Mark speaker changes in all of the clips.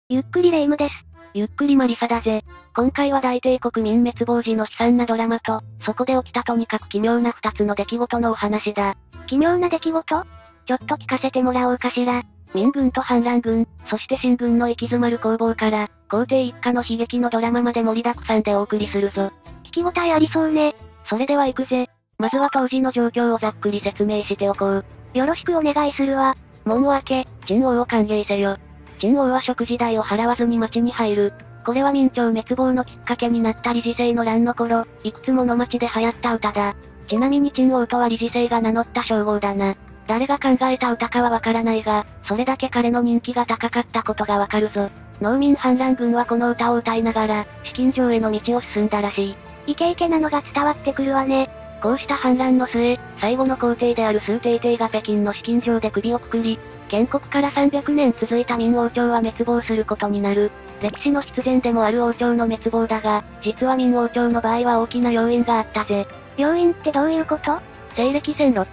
Speaker 1: ゆっくりレ夢ムです。
Speaker 2: ゆっくりマリサだぜ。今回は大帝国民滅亡時の悲惨なドラマと、そこで起きたとにかく奇妙な2つの出来事のお話だ。
Speaker 1: 奇妙な出来事？ちょっと聞かせてもらおうかしら。
Speaker 2: 民軍と反乱軍、そして新軍の行き詰まる攻防から、皇帝一家の悲劇のドラマまで盛りだくさんでお送りするぞ。
Speaker 1: 聞き応えありそうね。
Speaker 2: それでは行くぜ。まずは当時の状況をざっくり説明しておこう。
Speaker 1: よろしくお願いするわ。
Speaker 2: 門を開け、陳王を歓迎せよ。陳王は食事代を払わずに町に入る。これは明朝滅亡のきっかけになった理事制の乱の頃、いくつもの町で流行った歌だ。ちなみに陳王とは理事制が名乗った称号だな。誰が考えた歌かはわからないが、それだけ彼の人気が高かったことがわかるぞ。農民反乱軍はこの歌を歌いながら、資金城への道を進んだらしい。
Speaker 1: イケイケなのが伝わってくるわね。
Speaker 2: こうした反乱の末、最後の皇帝である崇帝帝が北京の資金城で首をくくり、建国から300年続いた明王朝は滅亡することになる。歴史の必然でもある王朝の滅亡だが、実は明王朝の場合は大きな要因があったぜ。
Speaker 1: 要因ってどういうこと？
Speaker 2: 西暦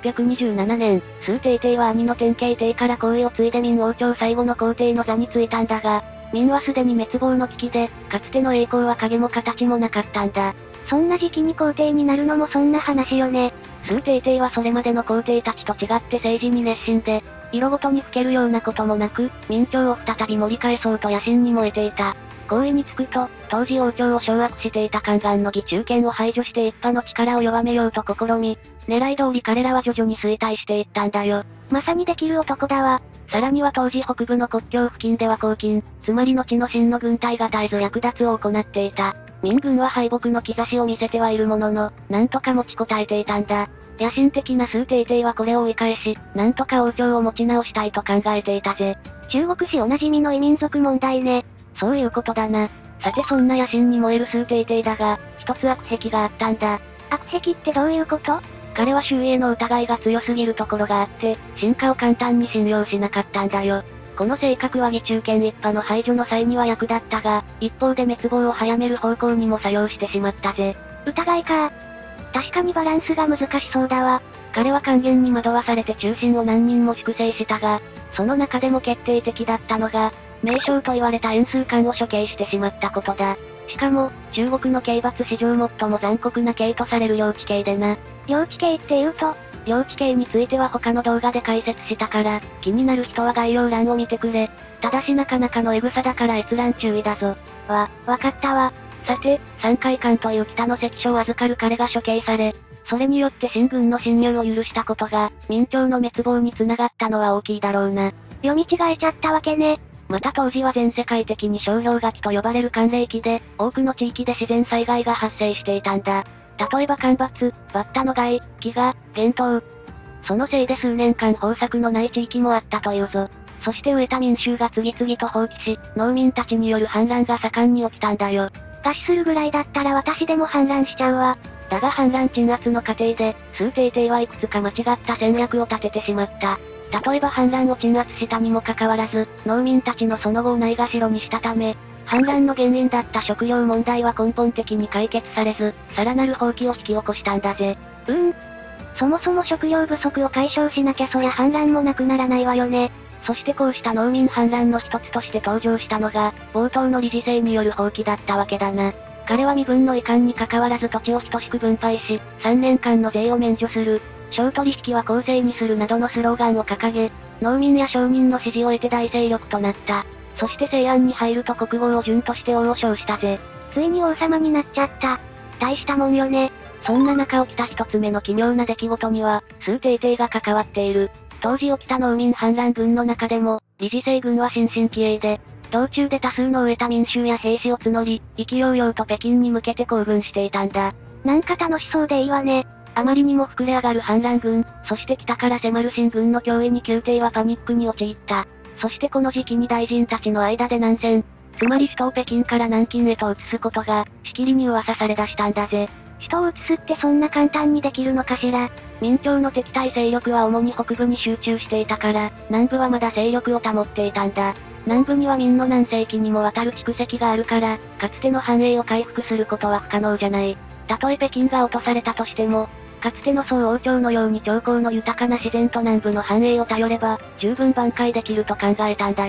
Speaker 2: 1627年、崇帝帝は兄の天慶帝から皇位を継いで明王朝最後の皇帝の座に就いたんだが、明はすでに滅亡の危機で、かつての栄光は影も形もなかったんだ。
Speaker 1: そんな時期に皇帝になるのもそんな話よね。
Speaker 2: 崇帝帝はそれまでの皇帝たちと違って政治に熱心で、色ごとに老けるようなこともなく、明朝を再び盛り返そうと野心に燃えていた。皇位につくと、当時王朝を掌握していた宦官の義中堅を排除して一派の力を弱めようと試み、狙い通り彼らは徐々に衰退していったんだよ。
Speaker 1: まさにできる男だわ。
Speaker 2: さらには当時北部の国境付近では黄巾、つまり後の秦の軍隊が絶えず略奪を行っていた。明軍は敗北の兆しを見せてはいるものの、なんとか持ちこたえていたんだ。野心的な崇帝帝はこれを追い返し、なんとか王朝を持ち直したいと考えていたぜ。
Speaker 1: 中国史おなじみの異民族問題ね。
Speaker 2: そういうことだな。さてそんな野心に燃える崇帝帝だが、一つ悪癖があったんだ。
Speaker 1: 悪癖ってどういうこと？
Speaker 2: 彼は周囲への疑いが強すぎるところがあって、臣下を簡単に信用しなかったんだよ。この性格は義中堅一派の排除の際には役立ったが、一方で滅亡を早める方向にも作用してしまったぜ。
Speaker 1: 疑いか。確かにバランスが難しそうだわ。
Speaker 2: 彼は還元に惑わされて忠臣を何人も粛清したが、その中でも決定的だったのが、名将と言われた円数官を処刑してしまったことだ。しかも、中国の刑罰史上最も残酷な刑とされる領地刑でな。
Speaker 1: 領地刑って言うと、
Speaker 2: 領地刑については他の動画で解説したから、気になる人は概要欄を見てくれ。ただしなかなかのエグさだから閲覧注意だぞ。
Speaker 1: わかったわ。
Speaker 2: さて、三海関という北の関所を預かる彼が処刑され、それによって秦軍の侵入を許したことが、明朝の滅亡に繋がったのは大きいだろうな。
Speaker 1: 読み違えちゃったわけね。
Speaker 2: また当時は全世界的に商氷河期と呼ばれる寒冷期で、多くの地域で自然災害が発生していたんだ。例えば干ばつ、バッタの害、飢餓、厳冬。そのせいで数年間豊作のない地域もあったというぞ。そして飢えた民衆が次々と放棄し、農民たちによる反乱が盛んに起きたんだよ。
Speaker 1: 餓死するぐらいだったら私でも反乱しちゃうわ。
Speaker 2: だが反乱鎮圧の過程で、崇帝帝はいくつか間違った戦略を立ててしまった。例えば反乱を鎮圧したにもかかわらず、農民たちのその後をないがしろにしたため、反乱の原因だった食料問題は根本的に解決されず、さらなる放棄を引き起こしたんだぜ。
Speaker 1: そもそも食料不足を解消しなきゃそりゃ反乱もなくならないわよね。
Speaker 2: そしてこうした農民反乱の一つとして登場したのが、冒頭の理事制による放棄だったわけだな。彼は身分の遺憾に関わらず土地を等しく分配し、3年間の税を免除する。商取引は公正にするなどのスローガンを掲げ、農民や商人の支持を得て大勢力となった。そして西安に入ると国号を順として王を称したぜ。
Speaker 1: ついに王様になっちゃった。大したもんよね。
Speaker 2: そんな中起きた一つ目の奇妙な出来事には、崇帝帝が関わっている。当時起きた農民反乱軍の中でも、理事制軍は新進気鋭で、道中で多数の飢えた民衆や兵士を募り、意気揚々と北京に向けて行軍していたんだ。
Speaker 1: なんか楽しそうでいいわね。
Speaker 2: あまりにも膨れ上がる反乱軍、そして北から迫る秦軍の脅威に宮廷はパニックに陥った。そしてこの時期に大臣たちの間で南遷、つまり首都を北京から南京へと移すことが、しきりに噂され出したんだぜ。
Speaker 1: 首都を移すってそんな簡単にできるのかしら。
Speaker 2: 明朝の敵対勢力は主に北部に集中していたから、南部はまだ勢力を保っていたんだ。南部には明の何世紀にもわたる蓄積があるから、かつての繁栄を回復することは不可能じゃない。たとえ北京が落とされたとしても、かつての宋王朝のように長江の豊かな自然と南部の繁栄を頼れば、十分挽回できると考えたんだよ。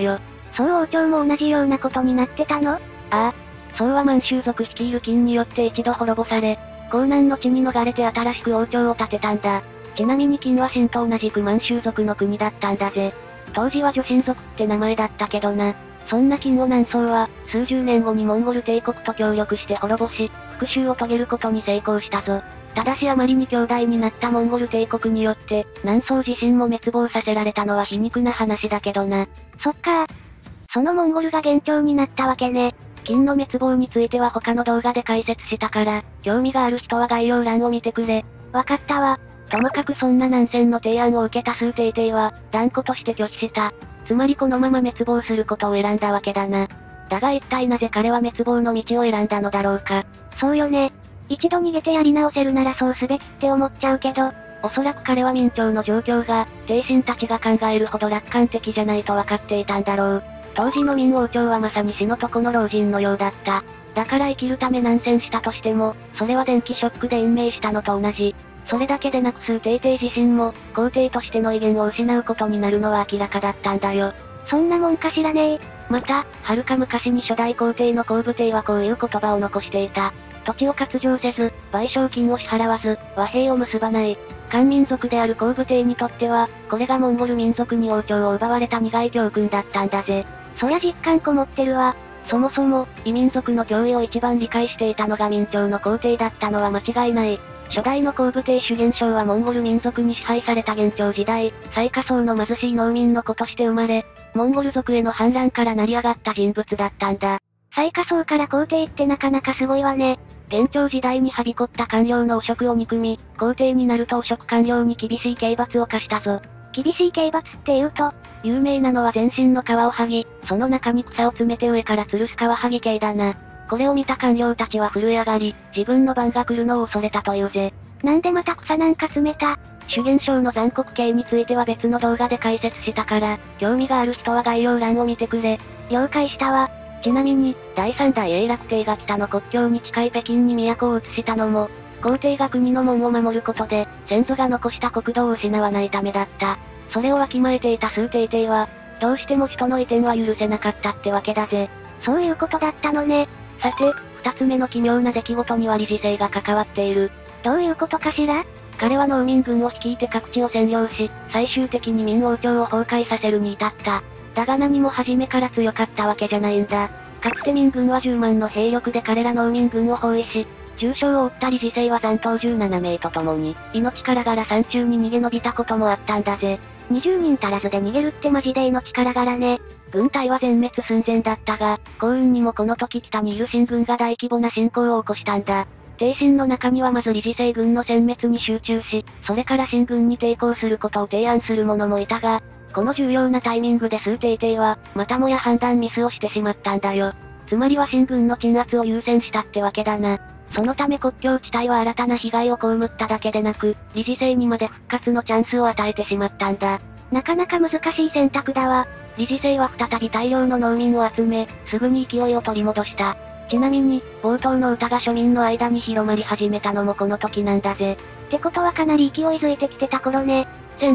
Speaker 1: 宋王朝も同じようなことになってたの？
Speaker 2: ああ。宋は満州族率いる金によって一度滅ぼされ、江南の地に逃れて新しく王朝を建てたんだ。ちなみに金は秦と同じく満州族の国だったんだぜ。当時は女真族って名前だったけどな。そんな金を南宋は、数十年後にモンゴル帝国と協力して滅ぼし、復讐を遂げることに成功したぞ。ただしあまりに強大になったモンゴル帝国によって、南宋自身も滅亡させられたのは皮肉な話だけどな。
Speaker 1: そっか。そのモンゴルが元朝になったわけね。
Speaker 2: 金の滅亡については他の動画で解説したから、興味がある人は概要欄を見てくれ。
Speaker 1: わかったわ。
Speaker 2: ともかくそんな南遷の提案を受けた崇帝帝は、断固として拒否した。つまりこのまま滅亡することを選んだわけだな。だが一体なぜ彼は滅亡の道を選んだのだろうか。
Speaker 1: そうよね。一度逃げてやり直せるならそうすべきって思っちゃうけど、
Speaker 2: おそらく彼は明朝の状況が、帝臣たちが考えるほど楽観的じゃないと分かっていたんだろう。当時の明王朝はまさに死の床の老人のようだった。だから生きるため南遷したとしても、それは電気ショックで延命したのと同じ。それだけでなく崇帝帝自身も、皇帝としての威厳を失うことになるのは明らかだったんだよ。
Speaker 1: そんなもんかしらねえ。
Speaker 2: また、遥か昔に初代皇帝の皇武帝はこういう言葉を残していた。土地を割譲せず、賠償金を支払わず、和平を結ばない。漢民族である皇武帝にとっては、これがモンゴル民族に王朝を奪われた苦い教訓だったんだぜ。
Speaker 1: そりゃ実感こもってるわ。
Speaker 2: そもそも、異民族の脅威を一番理解していたのが明朝の皇帝だったのは間違いない。初代の皇武帝朱元璋はモンゴル民族に支配された元朝時代、最下層の貧しい農民の子として生まれ、モンゴル族への反乱から成り上がった人物だったんだ。
Speaker 1: 最下層から皇帝ってなかなかすごいわね。
Speaker 2: 元朝時代にはびこった官僚の汚職を憎み、皇帝になると汚職官僚に厳しい刑罰を課したぞ。
Speaker 1: 厳しい刑罰って言うと、
Speaker 2: 有名なのは全身の皮を剥ぎ、その中に草を詰めて上から吊るす皮剥ぎ刑だな。これを見た官僚たちは震え上がり、自分の番が来るのを恐れたというぜ。
Speaker 1: なんでまた草なんか詰めた？
Speaker 2: 朱元璋の残酷刑については別の動画で解説したから、興味がある人は概要欄を見てくれ。
Speaker 1: 了解したわ。
Speaker 2: ちなみに、第3代永楽帝が北の国境に近い北京に都を移したのも、皇帝が国の門を守ることで、先祖が残した国土を失わないためだった。それをわきまえていた崇帝帝は、どうしても人の移転は許せなかったってわけだぜ。
Speaker 1: そういうことだったのね。
Speaker 2: さて、二つ目の奇妙な出来事には理事制が関わっている。
Speaker 1: どういうことかしら？
Speaker 2: 彼は農民軍を率いて各地を占領し、最終的に明王朝を崩壊させるに至った。だが何も初めから強かったわけじゃないんだ。かつて明軍は10万の兵力で彼ら農民軍を包囲し、重傷を負った理事制は残党17名と共に、命からがら山中に逃げ延びたこともあったんだぜ。
Speaker 1: 20人足らずで逃げるってマジで命からがらね。
Speaker 2: 軍隊は全滅寸前だったが、幸運にもこの時北にいる秦軍が大規模な侵攻を起こしたんだ。帝臣の中にはまず理事制軍の殲滅に集中し、それから秦軍に抵抗することを提案する者もいたが、この重要なタイミングで崇帝帝は、またもや判断ミスをしてしまったんだよ。つまりは秦軍の鎮圧を優先したってわけだな。そのため国境地帯は新たな被害を被っただけでなく、理事制にまで復活のチャンスを与えてしまったんだ。
Speaker 1: なかなか難しい選択だわ。
Speaker 2: 理事制は再び大量の農民を集め、すぐに勢いを取り戻した。ちなみに、冒頭の歌が庶民の間に広まり始めたのもこの時なんだぜ。
Speaker 1: ってことはかなり勢いづいてきてた頃ね。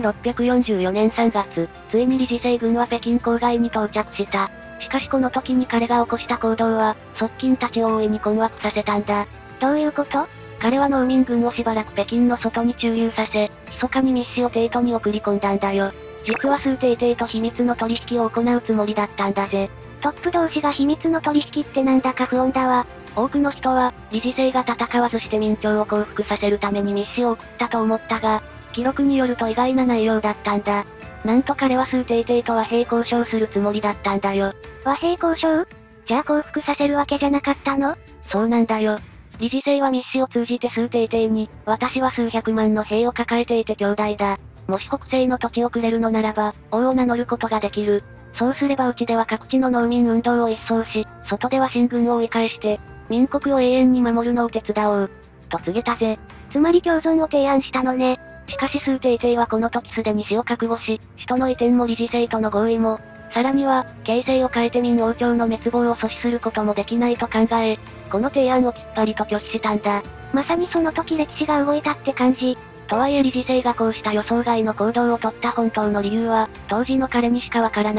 Speaker 2: 1644年3月、ついに理事制軍は北京郊外に到着した。しかしこの時に彼が起こした行動は、側近たちを大いに困惑させたんだ。
Speaker 1: どういうこと？
Speaker 2: 彼は農民軍をしばらく北京の外に駐留させ、密かに密使を帝都に送り込んだんだよ。実は崇帝帝と秘密の取引を行うつもりだったんだぜ。
Speaker 1: トップ同士が秘密の取引ってなんだか不穏だわ。
Speaker 2: 多くの人は、理事制が戦わずして明朝を降伏させるために密使を送ったと思ったが、記録によると意外な内容だったんだ。なんと彼は崇帝帝と和平交渉するつもりだったんだよ。
Speaker 1: 和平交渉？じゃあ降伏させるわけじゃなかったの？
Speaker 2: そうなんだよ。理事制は密使を通じて崇帝帝に、私は数百万の兵を抱えていて兄弟だ。もし北西の土地をくれるのならば、王を名乗ることができる。そうすればうちでは各地の農民運動を一掃し、外では秦軍を追い返して、民国を永遠に守るのを手伝おう。と告げたぜ。
Speaker 1: つまり共存を提案したのね。
Speaker 2: しかし崇帝帝はこの時すでに死を覚悟し、首都の移転も理事制との合意も、さらには、形勢を変えて明王朝の滅亡を阻止することもできないと考え、この提案をきっぱりと拒否したんだ。
Speaker 1: まさにその時歴史が動いたって感じ。
Speaker 2: とはいえ理事制がこうした予想外の行動をとった本当の理由は、当時の彼にしかわからない。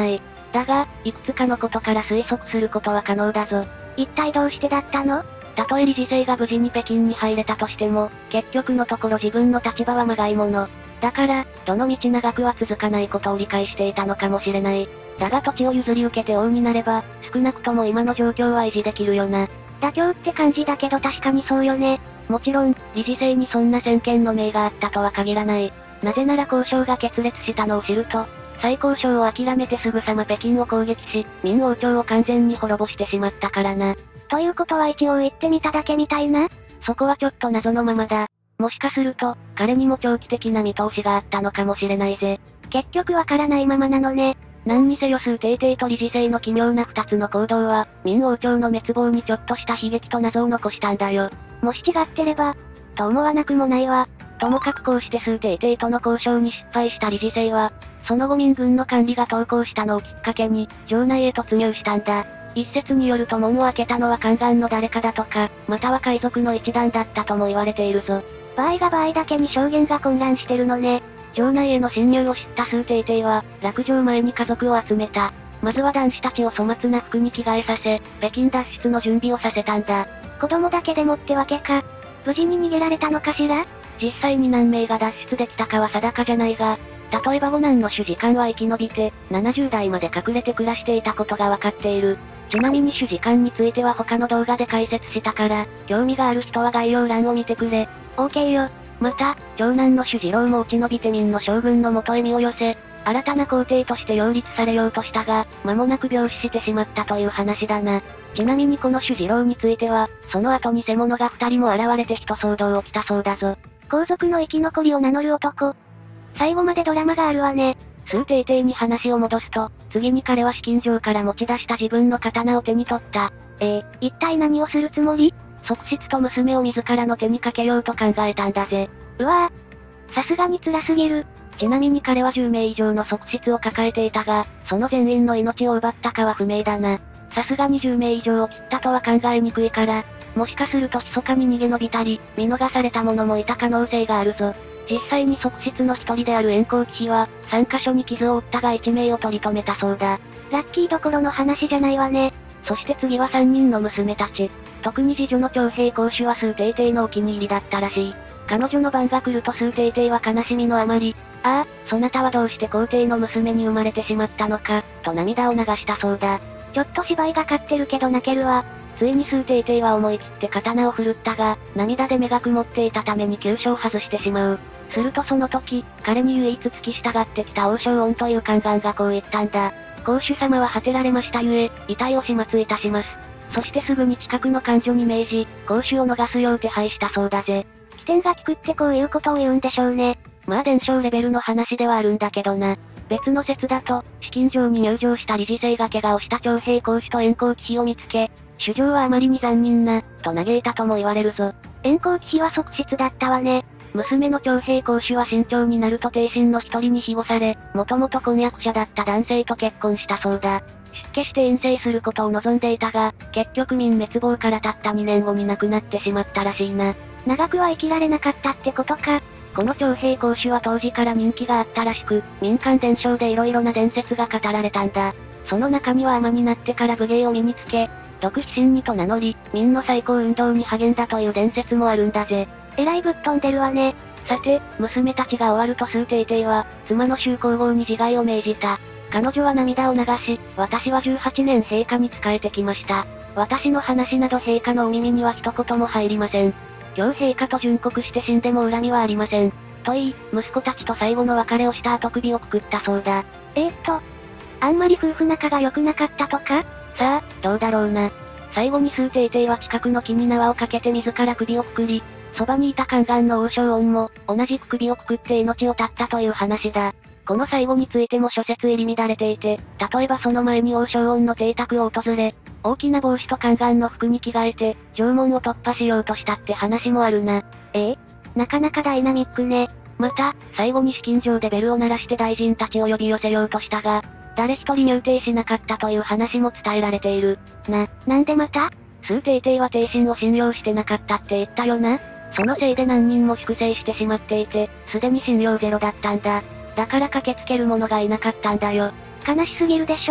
Speaker 2: だが、いくつかのことから推測することは可能だぞ。
Speaker 1: 一体どうしてだったの？
Speaker 2: たとえ理事生が無事に北京に入れたとしても、結局のところ自分の立場はまがいもの。だから、どの道長くは続かないことを理解していたのかもしれない。だが土地を譲り受けて王になれば、少なくとも今の状況は維持できるよな。
Speaker 1: 妥協って感じだけど確かにそうよね。
Speaker 2: もちろん、理事生にそんな先見の明があったとは限らない。なぜなら交渉が決裂したのを知ると、再交渉を諦めてすぐさま北京を攻撃し、明王朝を完全に滅ぼしてしまったからな。
Speaker 1: ということは一応言ってみただけみたいな？
Speaker 2: そこはちょっと謎のままだ。もしかすると、彼にも長期的な見通しがあったのかもしれないぜ。
Speaker 1: 結局わからないままなのね。
Speaker 2: 何にせよ数帝帝と理事生の奇妙な二つの行動は、明王朝の滅亡にちょっとした悲劇と謎を残したんだよ。
Speaker 1: もし違ってれば、と思わなくもないわ。
Speaker 2: ともかくこうして数帝帝との交渉に失敗した理事生は、その後民軍の管理が投降したのをきっかけに、城内へ突入したんだ。一説によると門を開けたのは宦官の誰かだとか、または海賊の一団だったとも言われているぞ。
Speaker 1: 場合が場合だけに証言が混乱してるのね。
Speaker 2: 城内への侵入を知った数帝帝は、落城前に家族を集めた。まずは男子たちを粗末な服に着替えさせ、北京脱出の準備をさせたんだ。
Speaker 1: 子供だけでもってわけか。無事に逃げられたのかしら？
Speaker 2: 実際に何名が脱出できたかは定かじゃないが、例えば五男の主事官は生き延びて、70代まで隠れて暮らしていたことがわかっている。ちなみに主事官については他の動画で解説したから、興味がある人は概要欄を見てくれ。
Speaker 1: OK よ。
Speaker 2: また、長男の主次郎も落ち延びて明の将軍の元へ身を寄せ、新たな皇帝として擁立されようとしたが、間もなく病死してしまったという話だな。ちなみにこの主次郎については、その後に偽物が2人も現れて一騒動起きたそうだぞ。
Speaker 1: 皇族の生き残りを名乗る男。最後までドラマがあるわね。
Speaker 2: 数帝帝に話を戻すと、次に彼は資金城から持ち出した自分の刀を手に取った。
Speaker 1: 一体何をするつもり？
Speaker 2: 側室と娘を自らの手にかけようと考えたんだぜ。
Speaker 1: うわぁ。さすがに辛すぎる。
Speaker 2: ちなみに彼は10名以上の側室を抱えていたが、その全員の命を奪ったかは不明だな。さすがに10名以上を切ったとは考えにくいから、もしかすると密かに逃げ延びたり、見逃された者もいた可能性があるぞ。実際に側室の一人である円光騎士は、3カ所に傷を負ったが1名を取り留めたそうだ。
Speaker 1: ラッキーどころの話じゃないわね。
Speaker 2: そして次は3人の娘たち。特に次女の徴兵公主は数帝帝のお気に入りだったらしい。彼女の番が来ると数帝帝は悲しみのあまり、ああ、そなたはどうして皇帝の娘に生まれてしまったのか、と涙を流したそうだ。
Speaker 1: ちょっと芝居がかってるけど泣けるわ。
Speaker 2: ついに数帝帝は思い切って刀を振るったが、涙で目が曇っていたために急所を外してしまう。するとその時、彼に唯一付き従ってきた王将恩という宦官がこう言ったんだ。公主様は果てられましたゆえ、遺体を始末いたします。そしてすぐに近くの官女に命じ、公主を逃すよう手配したそうだぜ。
Speaker 1: 起点が効くってこういうことを言うんでしょうね。
Speaker 2: まあ伝承レベルの話ではあるんだけどな。別の説だと、資金城に入城した理事生が怪我をした徴兵公主と円光騎士を見つけ、主上はあまりに残忍な、と嘆いたとも言われるぞ。
Speaker 1: 円光騎士は側室だったわね。
Speaker 2: 娘の徴兵公主は慎重になると帝臣の一人に庇護され、もともと婚約者だった男性と結婚したそうだ。出家して遠征することを望んでいたが、結局明滅亡からたった2年後に亡くなってしまったらしいな。
Speaker 1: 長くは生きられなかったってことか。
Speaker 2: この徴兵公主は当時から人気があったらしく、民間伝承で色々な伝説が語られたんだ。その中には尼になってから武芸を身につけ、独非神にと名乗り、民の再興運動に励んだという伝説もあるんだぜ。
Speaker 1: えらいぶっ飛んでるわね。
Speaker 2: さて、娘たちが終わると数帝帝は、妻の周皇后に自害を命じた。彼女は涙を流し、私は18年陛下に仕えてきました。私の話など陛下のお耳には一言も入りません。今日陛下と殉国して死んでも恨みはありません。と言い、息子たちと最後の別れをした後首をくくったそうだ。
Speaker 1: あんまり夫婦仲が良くなかったとか？
Speaker 2: さあ、どうだろうな。最後に数帝帝は近くの木に縄をかけて自ら首をくくり、そばにいた宦官の王将恩も、同じく首をくくって命を絶ったという話だ。この最後についても諸説入り乱れていて、例えばその前に王将恩の邸宅を訪れ、大きな帽子と宦官の服に着替えて、城門を突破しようとしたって話もあるな。
Speaker 1: なかなかダイナミックね。
Speaker 2: また、最後に資金城でベルを鳴らして大臣たちを呼び寄せようとしたが、誰一人入廷しなかったという話も伝えられている。
Speaker 1: なんでまた？
Speaker 2: 数帝帝は帝臣を信用してなかったって言ったよな。そのせいで何人も粛清してしまっていて、すでに信用ゼロだったんだ。だから駆けつける者がいなかったんだよ。
Speaker 1: 悲しすぎるでしょ。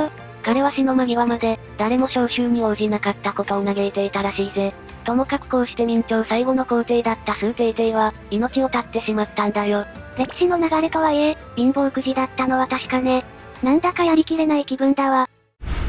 Speaker 2: 彼は死の間際まで、誰も招集に応じなかったことを嘆いていたらしいぜ。ともかくこうして明朝最後の皇帝だった崇禎帝は、命を絶ってしまったんだよ。
Speaker 1: 歴史の流れとはいえ、貧乏くじだったのは確かね。なんだかやりきれない気分だわ。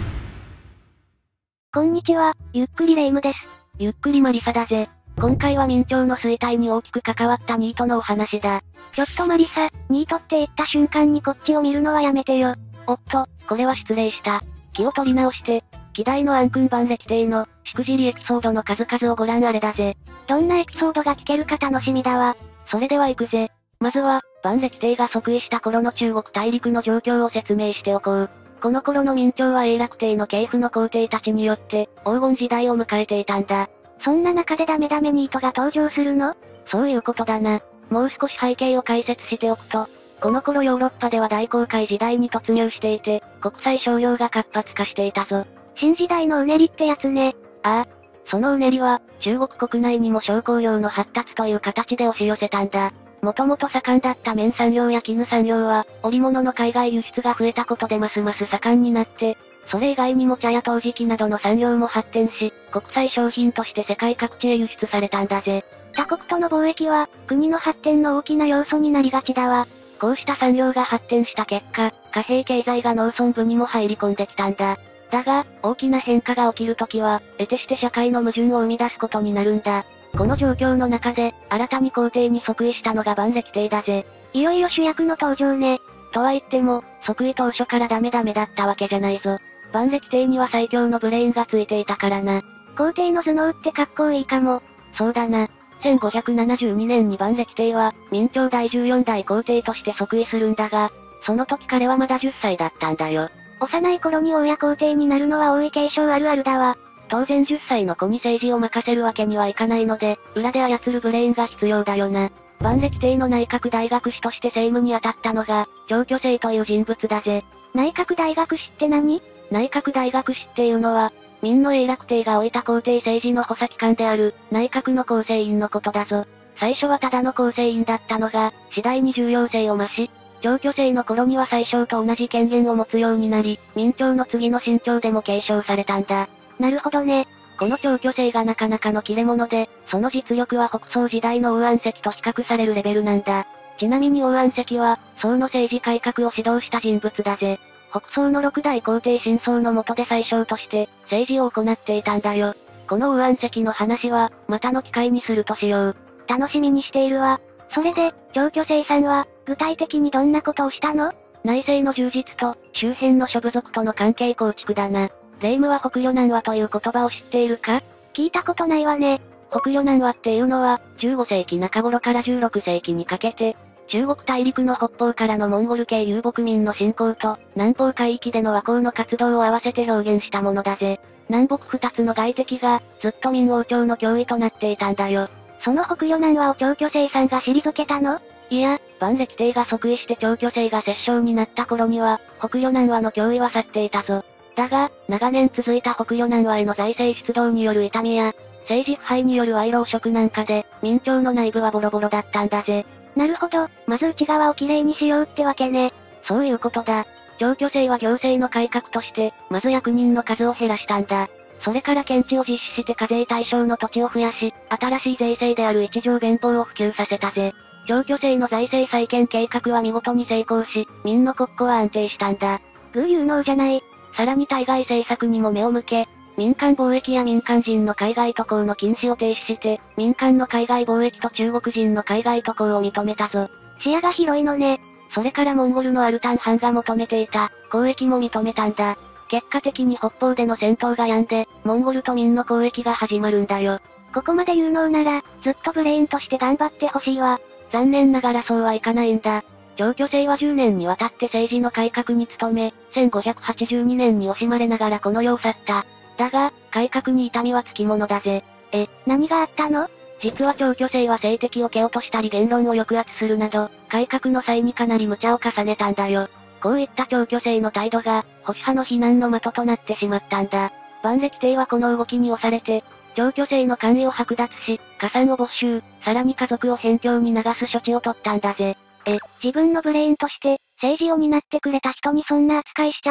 Speaker 1: こんにちは、ゆっくりレ夢ムです。
Speaker 2: ゆっくりマリサだぜ。今回は明朝の衰退に大きく関わったニートのお話だ。
Speaker 1: ちょっとマリサ、ニートって言った瞬間にこっちを見るのはやめてよ。
Speaker 2: おっと、これは失礼した。気を取り直して、希代の暗君万暦帝の、しくじりエピソードの数々をご覧あれだぜ。
Speaker 1: どんなエピソードが聞けるか楽しみだわ。
Speaker 2: それでは行くぜ。まずは、万暦帝が即位した頃の中国大陸の状況を説明しておこう。この頃の明朝は永楽帝の系譜の皇帝たちによって、黄金時代を迎えていたんだ。
Speaker 1: そんな中でダメダメニートが登場するの？
Speaker 2: そういうことだな。もう少し背景を解説しておくと、この頃ヨーロッパでは大航海時代に突入していて、国際商業が活発化していたぞ。
Speaker 1: 新時代のうねりってやつね。
Speaker 2: ああ。そのうねりは、中国国内にも商工業の発達という形で押し寄せたんだ。もともと盛んだった綿産業や絹産業は、織物の海外輸出が増えたことでますます盛んになって、それ以外にも茶や陶磁器などの産業も発展し、国際商品として世界各地へ輸出されたんだぜ。
Speaker 1: 他国との貿易は、国の発展の大きな要素になりがちだわ。
Speaker 2: こうした産業が発展した結果、貨幣経済が農村部にも入り込んできたんだ。だが、大きな変化が起きるときは、得てして社会の矛盾を生み出すことになるんだ。この状況の中で、新たに皇帝に即位したのが万暦帝だぜ。
Speaker 1: いよいよ主役の登場ね。
Speaker 2: とは言っても、即位当初からダメだったわけじゃないぞ。万暦帝には最強のブレーンがついていたからな。
Speaker 1: 皇帝の頭脳ってかっこいいかも。
Speaker 2: そうだな。1572年に万暦帝は、明朝第14代皇帝として即位するんだが、その時彼はまだ10歳だったんだよ。
Speaker 1: 幼い頃に親皇帝になるのは王位継承あるあるだわ。
Speaker 2: 当然10歳の子に政治を任せるわけにはいかないので、裏で操るブレーンが必要だよな。万暦帝の内閣大学士として政務に当たったのが、長居正という人物だぜ。
Speaker 1: 内閣大学士って何？
Speaker 2: 内閣大学士っていうのは、明の永楽帝が置いた皇帝政治の補佐機関である、内閣の構成員のことだぞ。最初はただの構成員だったのが、次第に重要性を増し、長居正の頃には宰相と同じ権限を持つようになり、明朝の次の新朝でも継承されたんだ。
Speaker 1: なるほどね。
Speaker 2: この長居正がなかなかの切れ者で、その実力は北宋時代の王安石と比較されるレベルなんだ。ちなみに王安石は、宋の政治改革を指導した人物だぜ。北宋の六代皇帝新宗の下で宰相として、政治を行っていたんだよ。この王安石の話は、またの機会にするとしよう。
Speaker 1: 楽しみにしているわ。それで、長居正さんは、具体的にどんなことをしたの？
Speaker 2: 内政の充実と、周辺の諸部族との関係構築だな。霊夢は北虜南和という言葉を知っているか？
Speaker 1: 聞いたことないわね。
Speaker 2: 北虜南和っていうのは、15世紀中頃から16世紀にかけて、中国大陸の北方からのモンゴル系遊牧民の侵攻と、南方海域での倭寇の活動を合わせて表現したものだぜ。南北二つの外敵が、ずっと明王朝の脅威となっていたんだよ。
Speaker 1: その北虜南和を長居正さんが退けたの？
Speaker 2: いや、万暦帝が即位して長居正が摂政になった頃には、北虜南和の脅威は去っていたぞ。だが、長年続いた北虜南和への財政出動による痛みや、政治腐敗による賄賂汚職なんかで、明朝の内部はボロボロだったんだぜ。
Speaker 1: なるほど、まず内側をきれいにしようってわけね。
Speaker 2: そういうことだ。長居正は行政の改革として、まず役人の数を減らしたんだ。それから検地を実施して課税対象の土地を増やし、新しい税制である一条原法を普及させたぜ。長居正の財政再建計画は見事に成功し、明の国庫は安定したんだ。
Speaker 1: 有能じゃない。
Speaker 2: さらに対外政策にも目を向け、民間貿易や民間人の海外渡航の禁止を停止して、民間の海外貿易と中国人の海外渡航を認めたぞ。
Speaker 1: 視野が広いのね。
Speaker 2: それからモンゴルのアルタン藩が求めていた、交易も認めたんだ。結果的に北方での戦闘が止んで、モンゴルと明の交易が始まるんだよ。
Speaker 1: ここまで有能なら、ずっとブレーンとして頑張ってほしいわ。
Speaker 2: 残念ながらそうはいかないんだ。長居正は10年にわたって政治の改革に努め、1582年に惜しまれながらこの世を去った。だが、改革に痛みはつきものだぜ。
Speaker 1: 何があったの？
Speaker 2: 実は長居正は政敵を蹴落としたり言論を抑圧するなど、改革の際にかなり無茶を重ねたんだよ。こういった長居正の態度が、保守派の非難の的となってしまったんだ。万暦帝はこの動きに押されて、長居正の官位を剥奪し、家産を没収、さらに家族を辺境に流す処置を取ったんだぜ。
Speaker 1: 自分のブレーンとして、政治を担ってくれた人にそんな扱いしちゃう？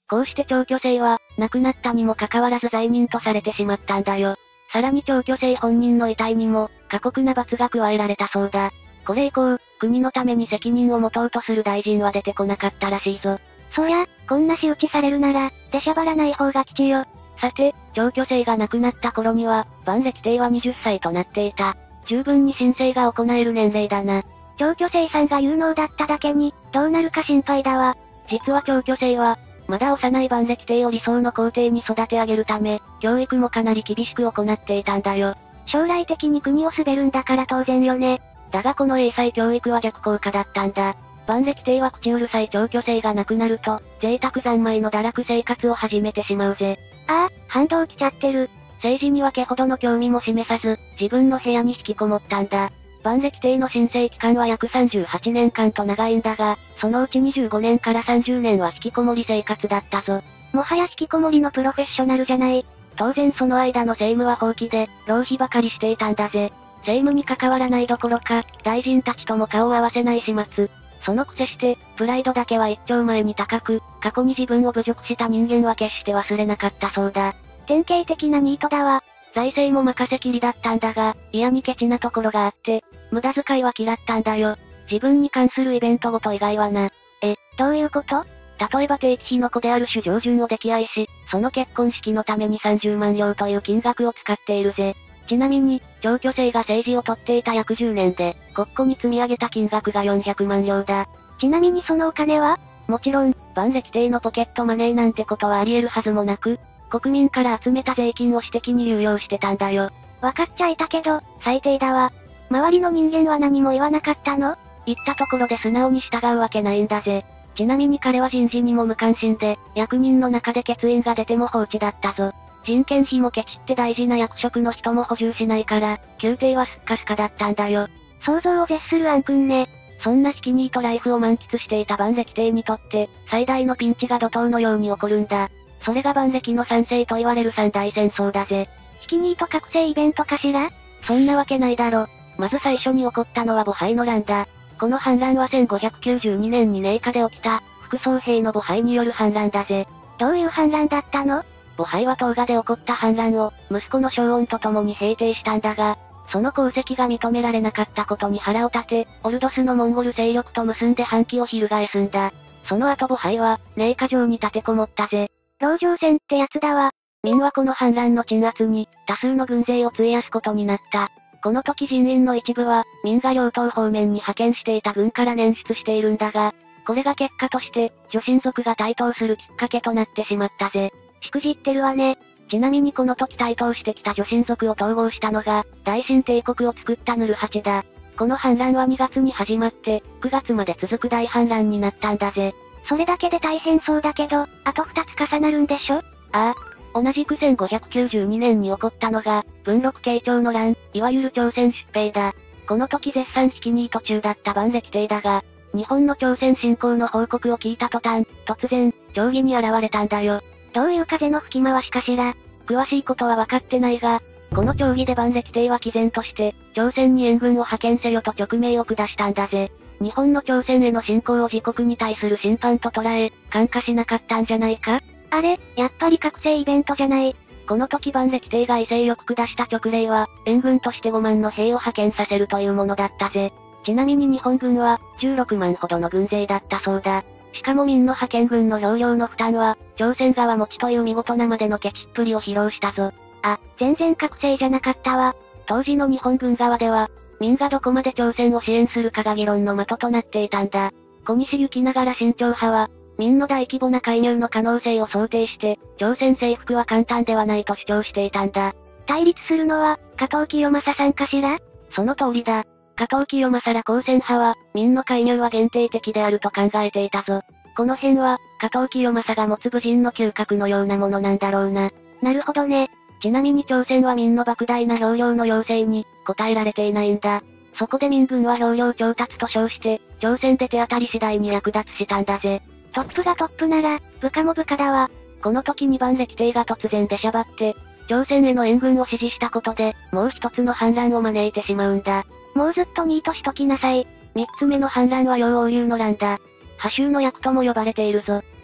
Speaker 2: こうして長居正は、亡くなったにもかかわらず罪人とされてしまったんだよ。さらに長居正本人の遺体にも、過酷な罰が加えられたそうだ。これ以降、国のために責任を持とうとする大臣は出てこなかったらしいぞ。
Speaker 1: そりゃ、こんな仕打ちされるなら、出しゃばらない方が吉よ。
Speaker 2: さて、長居正が亡くなった頃には、万暦帝は20歳となっていた。十分に申請が行える年齢だな。
Speaker 1: 長居正さんが有能だっただけに、どうなるか心配だわ。
Speaker 2: 実は長居正は、まだ幼い万暦帝を理想の皇帝に育て上げるため、教育もかなり厳しく行っていたんだよ。
Speaker 1: 将来的に国を滑るんだから当然よね。
Speaker 2: だがこの英才教育は逆効果だったんだ。万暦帝は口うるさい長居正が亡くなると、贅沢三昧の堕落生活を始めてしまうぜ。
Speaker 1: ああ、反動来ちゃってる。
Speaker 2: 政治には毛ほどの興味も示さず、自分の部屋に引きこもったんだ。万暦帝の申請期間は約38年間と長いんだが、そのうち25年から30年は引きこもり生活だったぞ。
Speaker 1: もはや引きこもりのプロフェッショナルじゃない。
Speaker 2: 当然その間の政務は放棄で、浪費ばかりしていたんだぜ。政務に関わらないどころか、大臣たちとも顔を合わせない始末。そのくせして、プライドだけは一丁前に高く、過去に自分を侮辱した人間は決して忘れなかったそうだ。
Speaker 1: 典型的なニートだわ。
Speaker 2: 財政も任せきりだったんだが、嫌にケチなところがあって、無駄遣いは嫌ったんだよ。自分に関するイベントごと以外はな。
Speaker 1: どういうこと？
Speaker 2: 例えば定期費の子である主上順を溺愛し、その結婚式のために30万両という金額を使っているぜ。ちなみに、長居正が政治を取っていた約10年で、国庫に積み上げた金額が400万両だ。
Speaker 1: ちなみにそのお金は？
Speaker 2: もちろん、万暦帝のポケットマネーなんてことはあり得るはずもなく、国民から集めた税金を私的に流用してたんだよ。
Speaker 1: わかっちゃいたけど、最低だわ。周りの人間は何も言わなかったの？
Speaker 2: 言ったところで素直に従うわけないんだぜ。ちなみに彼は人事にも無関心で、役人の中で欠員が出ても放置だったぞ。人件費もケチって大事な役職の人も補充しないから、宮廷はスッカスカだったんだよ。
Speaker 1: 想像を絶するアン君ね。
Speaker 2: そんな引きニートライフを満喫していた万暦帝にとって、最大のピンチが怒涛のように起こるんだ。それが万暦の三世と言われる三大戦争だぜ。
Speaker 1: 引きニート覚醒イベントかしら？
Speaker 2: そんなわけないだろ。まず最初に起こったのは母拝の乱だ。この反乱は1592年に寧夏で起きた、副総兵の母拝による反乱だぜ。
Speaker 1: どういう反乱だったの？
Speaker 2: 母拝は東賀で起こった反乱を、息子の小恩と共に平定したんだが、その功績が認められなかったことに腹を立て、オルドスのモンゴル勢力と結んで反旗を翻すんだ。その後母拝は、寧夏城に立てこもったぜ。
Speaker 1: 籠城戦ってやつだわ。
Speaker 2: 民はこの反乱の鎮圧に、多数の軍勢を費やすことになった。この時人員の一部は、民が両党方面に派遣していた軍から捻出しているんだが、これが結果として、女神族が台頭するきっかけとなってしまったぜ。
Speaker 1: しくじってるわね。
Speaker 2: ちなみにこの時台頭してきた女神族を統合したのが、大秦帝国を作ったヌルハチだ。この反乱は2月に始まって、9月まで続く大反乱になったんだぜ。
Speaker 1: それだけで大変そうだけど、あと2つ重なるんでしょ？
Speaker 2: ああ。同じく1592年に起こったのが、文禄慶長の乱、いわゆる朝鮮出兵だ。この時絶賛引きニート中だった万暦帝だが、日本の朝鮮侵攻の報告を聞いた途端、突然、定義に現れたんだよ。
Speaker 1: どういう風の吹き回しかしら？
Speaker 2: 詳しいことは分かってないが、この協議で万暦帝は毅然として、朝鮮に援軍を派遣せよと勅命を下したんだぜ。日本の朝鮮への侵攻を自国に対する審判と捉え、感化しなかったんじゃないか？
Speaker 1: あれ、やっぱり覚醒イベントじゃない。
Speaker 2: この時万暦帝が威勢よく下した勅令は、援軍として5万の兵を派遣させるというものだったぜ。ちなみに日本軍は、16万ほどの軍勢だったそうだ。しかも民の派遣軍の容量の負担は、朝鮮側持ちという見事なまでのケチっぷりを披露したぞ。
Speaker 1: あ、全然覚醒じゃなかったわ。
Speaker 2: 当時の日本軍側では、民がどこまで朝鮮を支援するかが議論の的となっていたんだ。小西行ながら新潮派は、民の大規模な介入の可能性を想定して、朝鮮征服は簡単ではないと主張していたんだ。
Speaker 1: 対立するのは、加藤清正さんかしら？
Speaker 2: その通りだ。加藤清正ら公選派は、民の介入は限定的であると考えていたぞ。この辺は、加藤清正が持つ武人の嗅覚のようなものなんだろうな。
Speaker 1: なるほどね。
Speaker 2: ちなみに朝鮮は民の莫大な兵糧の要請に、応えられていないんだ。そこで民軍は兵糧調達と称して、朝鮮で手当たり次第に役立つしたんだぜ。
Speaker 1: トップがトップなら、部下も部下だわ。
Speaker 2: この時に万暦帝が突然出しゃばって、朝鮮への援軍を指示したことで、もう一つの反乱を招いてしまうんだ。
Speaker 1: もうずっとニートしときなさい。
Speaker 2: 三つ目の反乱は楊王流の乱だ。破衆の役とも呼ばれているぞ。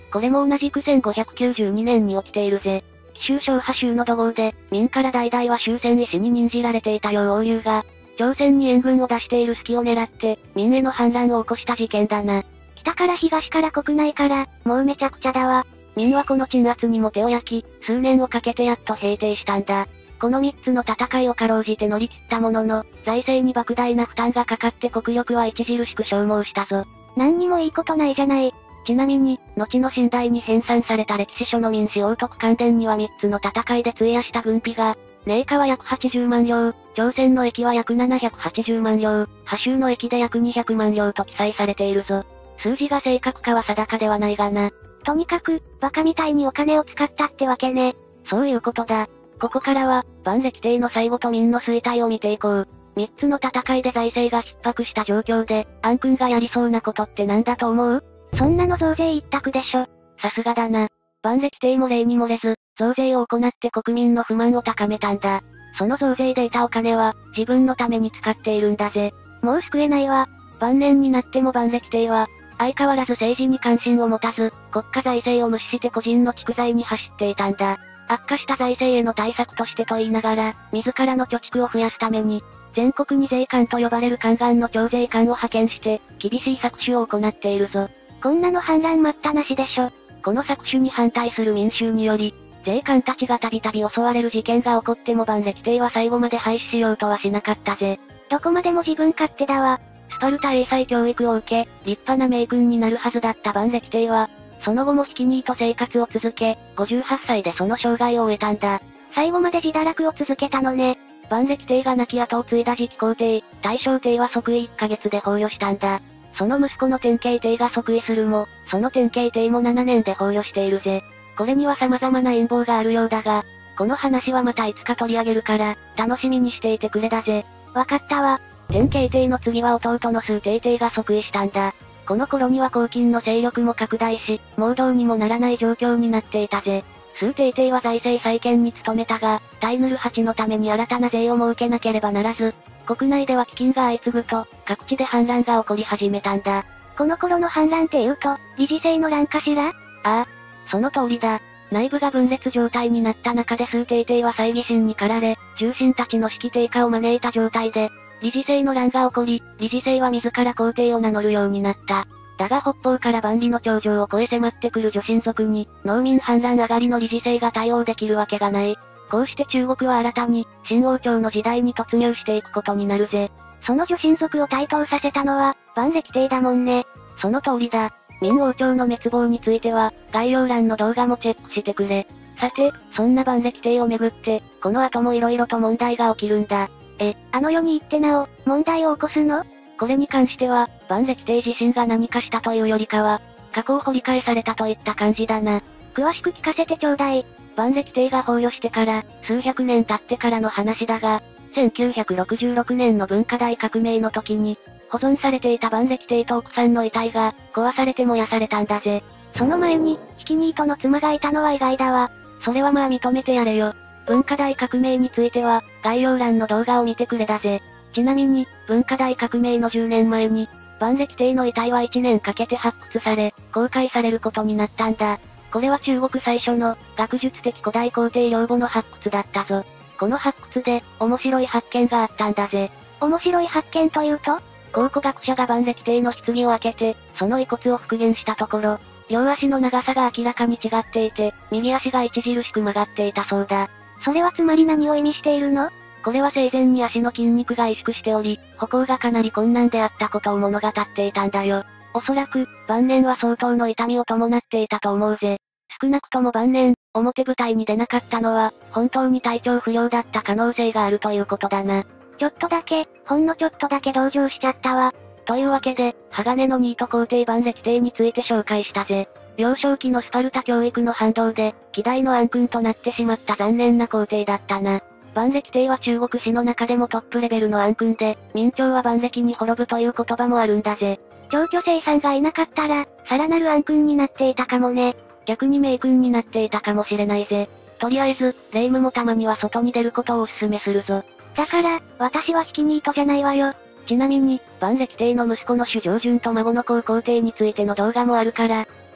Speaker 2: これも同じく1592年に起きているぜ。紀州昌波州の土豪で、明から代々は終戦医師に任じられていた楊王龍が、朝鮮に援軍を出している隙を狙って、明への反乱を起こした事件だな。
Speaker 1: 北から東から国内から、もうめちゃくちゃだわ。
Speaker 2: 明はこの鎮圧にも手を焼き、数年をかけてやっと平定したんだ。この3つの戦いをかろうじて乗り切ったものの、財政に莫大な負担がかかって国力は著しく消耗したぞ。
Speaker 1: 何にもいいことないじゃない。
Speaker 2: ちなみに、後の清代に編纂された歴史書の明史王徳関伝には3つの戦いで費やした軍費が、寧夏は約80万両、朝鮮の駅は約780万両、波州の駅で約200万両と記載されているぞ。数字が正確かは定かではないがな。
Speaker 1: とにかく、バカみたいにお金を使ったってわけね。
Speaker 2: そういうことだ。ここからは、万暦帝の最後と明の衰退を見ていこう。3つの戦いで財政が逼迫した状況で、暗君がやりそうなことって何だと思う？
Speaker 1: そんなの増税一択でしょ。
Speaker 2: さすがだな。万暦帝も例に漏れず、増税を行って国民の不満を高めたんだ。その増税で得たお金は、自分のために使っているんだぜ。
Speaker 1: もう救えないわ。
Speaker 2: 晩年になっても万暦帝は、相変わらず政治に関心を持たず、国家財政を無視して個人の蓄財に走っていたんだ。悪化した財政への対策としてと言いながら、自らの貯蓄を増やすために、全国に税関と呼ばれる宦官の徴税官を派遣して、厳しい搾取を行っているぞ。
Speaker 1: こんなの反乱待ったなしでしょ。
Speaker 2: この搾取に反対する民衆により、税関たちがたびたび襲われる事件が起こっても万暦帝は最後まで廃止しようとはしなかったぜ。
Speaker 1: どこまでも自分勝手だわ。
Speaker 2: スパルタ英才教育を受け、立派な名君になるはずだった万暦帝は、その後もひきニート生活を続け、58歳でその生涯を終えたんだ。
Speaker 1: 最後まで自堕落を続けたのね。
Speaker 2: 万暦帝が亡き後を継いだ次期皇帝、大正帝は即位1ヶ月で崩御したんだ。その息子の天慶帝が即位するも、その天慶帝も7年で崩御しているぜ。これには様々な陰謀があるようだが、この話はまたいつか取り上げるから、楽しみにしていてくれだぜ。
Speaker 1: わかったわ。
Speaker 2: 天慶帝の次は弟の崇帝帝が即位したんだ。この頃には黄巾の勢力も拡大し、盲導にもならない状況になっていたぜ。崇帝帝は財政再建に努めたが、タイヌル8のために新たな税を設けなければならず、国内では飢饉が相次ぐと、各地で反乱が起こり始めたんだ。
Speaker 1: この頃の反乱って言うと、理事制の乱かしら？
Speaker 2: ああ、その通りだ。内部が分裂状態になった中で崇帝帝は猜疑心に駆られ、重臣たちの士気低下を招いた状態で、理事制の乱が起こり、理事制は自ら皇帝を名乗るようになった。だが北方から万里の長城を越え迫ってくる女神族に、農民反乱上がりの理事制が対応できるわけがない。こうして中国は新たに、新王朝の時代に突入していくことになるぜ。
Speaker 1: その女神族を台頭させたのは、万暦帝だもんね。
Speaker 2: その通りだ。明王朝の滅亡については、概要欄の動画もチェックしてくれ。さて、そんな万暦帝をめぐって、この後も色々と問題が起きるんだ。
Speaker 1: あの世に行ってなお、問題を起こすの？
Speaker 2: これに関しては、万暦帝自身が何かしたというよりかは、過去を掘り返されたといった感じだな。
Speaker 1: 詳しく聞かせてちょうだい。
Speaker 2: 万暦帝が崩御してから、数百年経ってからの話だが、1966年の文化大革命の時に、保存されていた万暦帝と奥さんの遺体が、壊されて燃やされたんだぜ。
Speaker 1: その前に、ひきニートの妻がいたのは意外だわ。
Speaker 2: それはまあ認めてやれよ。文化大革命については、概要欄の動画を見てくれだぜ。ちなみに、文化大革命の10年前に、万暦帝の遺体は1年かけて発掘され、公開されることになったんだ。これは中国最初の、学術的古代皇帝陵墓の発掘だったぞ。この発掘で、面白い発見があったんだぜ。
Speaker 1: 面白い発見というと？
Speaker 2: 考古学者が万暦帝の棺を開けて、その遺骨を復元したところ、両足の長さが明らかに違っていて、右足が著しく曲がっていたそうだ。
Speaker 1: それはつまり何を意味しているの？
Speaker 2: これは生前に足の筋肉が萎縮しており、歩行がかなり困難であったことを物語っていたんだよ。おそらく、晩年は相当の痛みを伴っていたと思うぜ。少なくとも晩年、表舞台に出なかったのは、本当に体調不良だった可能性があるということだな。
Speaker 1: ちょっとだけ、ほんのちょっとだけ同情しちゃったわ。
Speaker 2: というわけで、鋼のニート皇帝万暦帝について紹介したぜ。幼少期のスパルタ教育の反動で、希代の暗君となってしまった残念な皇帝だったな。万暦帝は中国史の中でもトップレベルの暗君で、明朝は万暦に滅ぶという言葉もあるんだぜ。
Speaker 1: 長居正さんがいなかったら、さらなる暗君になっていたかもね。
Speaker 2: 逆に名君になっていたかもしれないぜ。とりあえず、霊夢もたまには外に出ることをお勧めするぞ。
Speaker 1: だから、私はひきニートじゃないわよ。
Speaker 2: ちなみに、万暦帝の息子の主上順と孫の皇帝についての動画もあるから、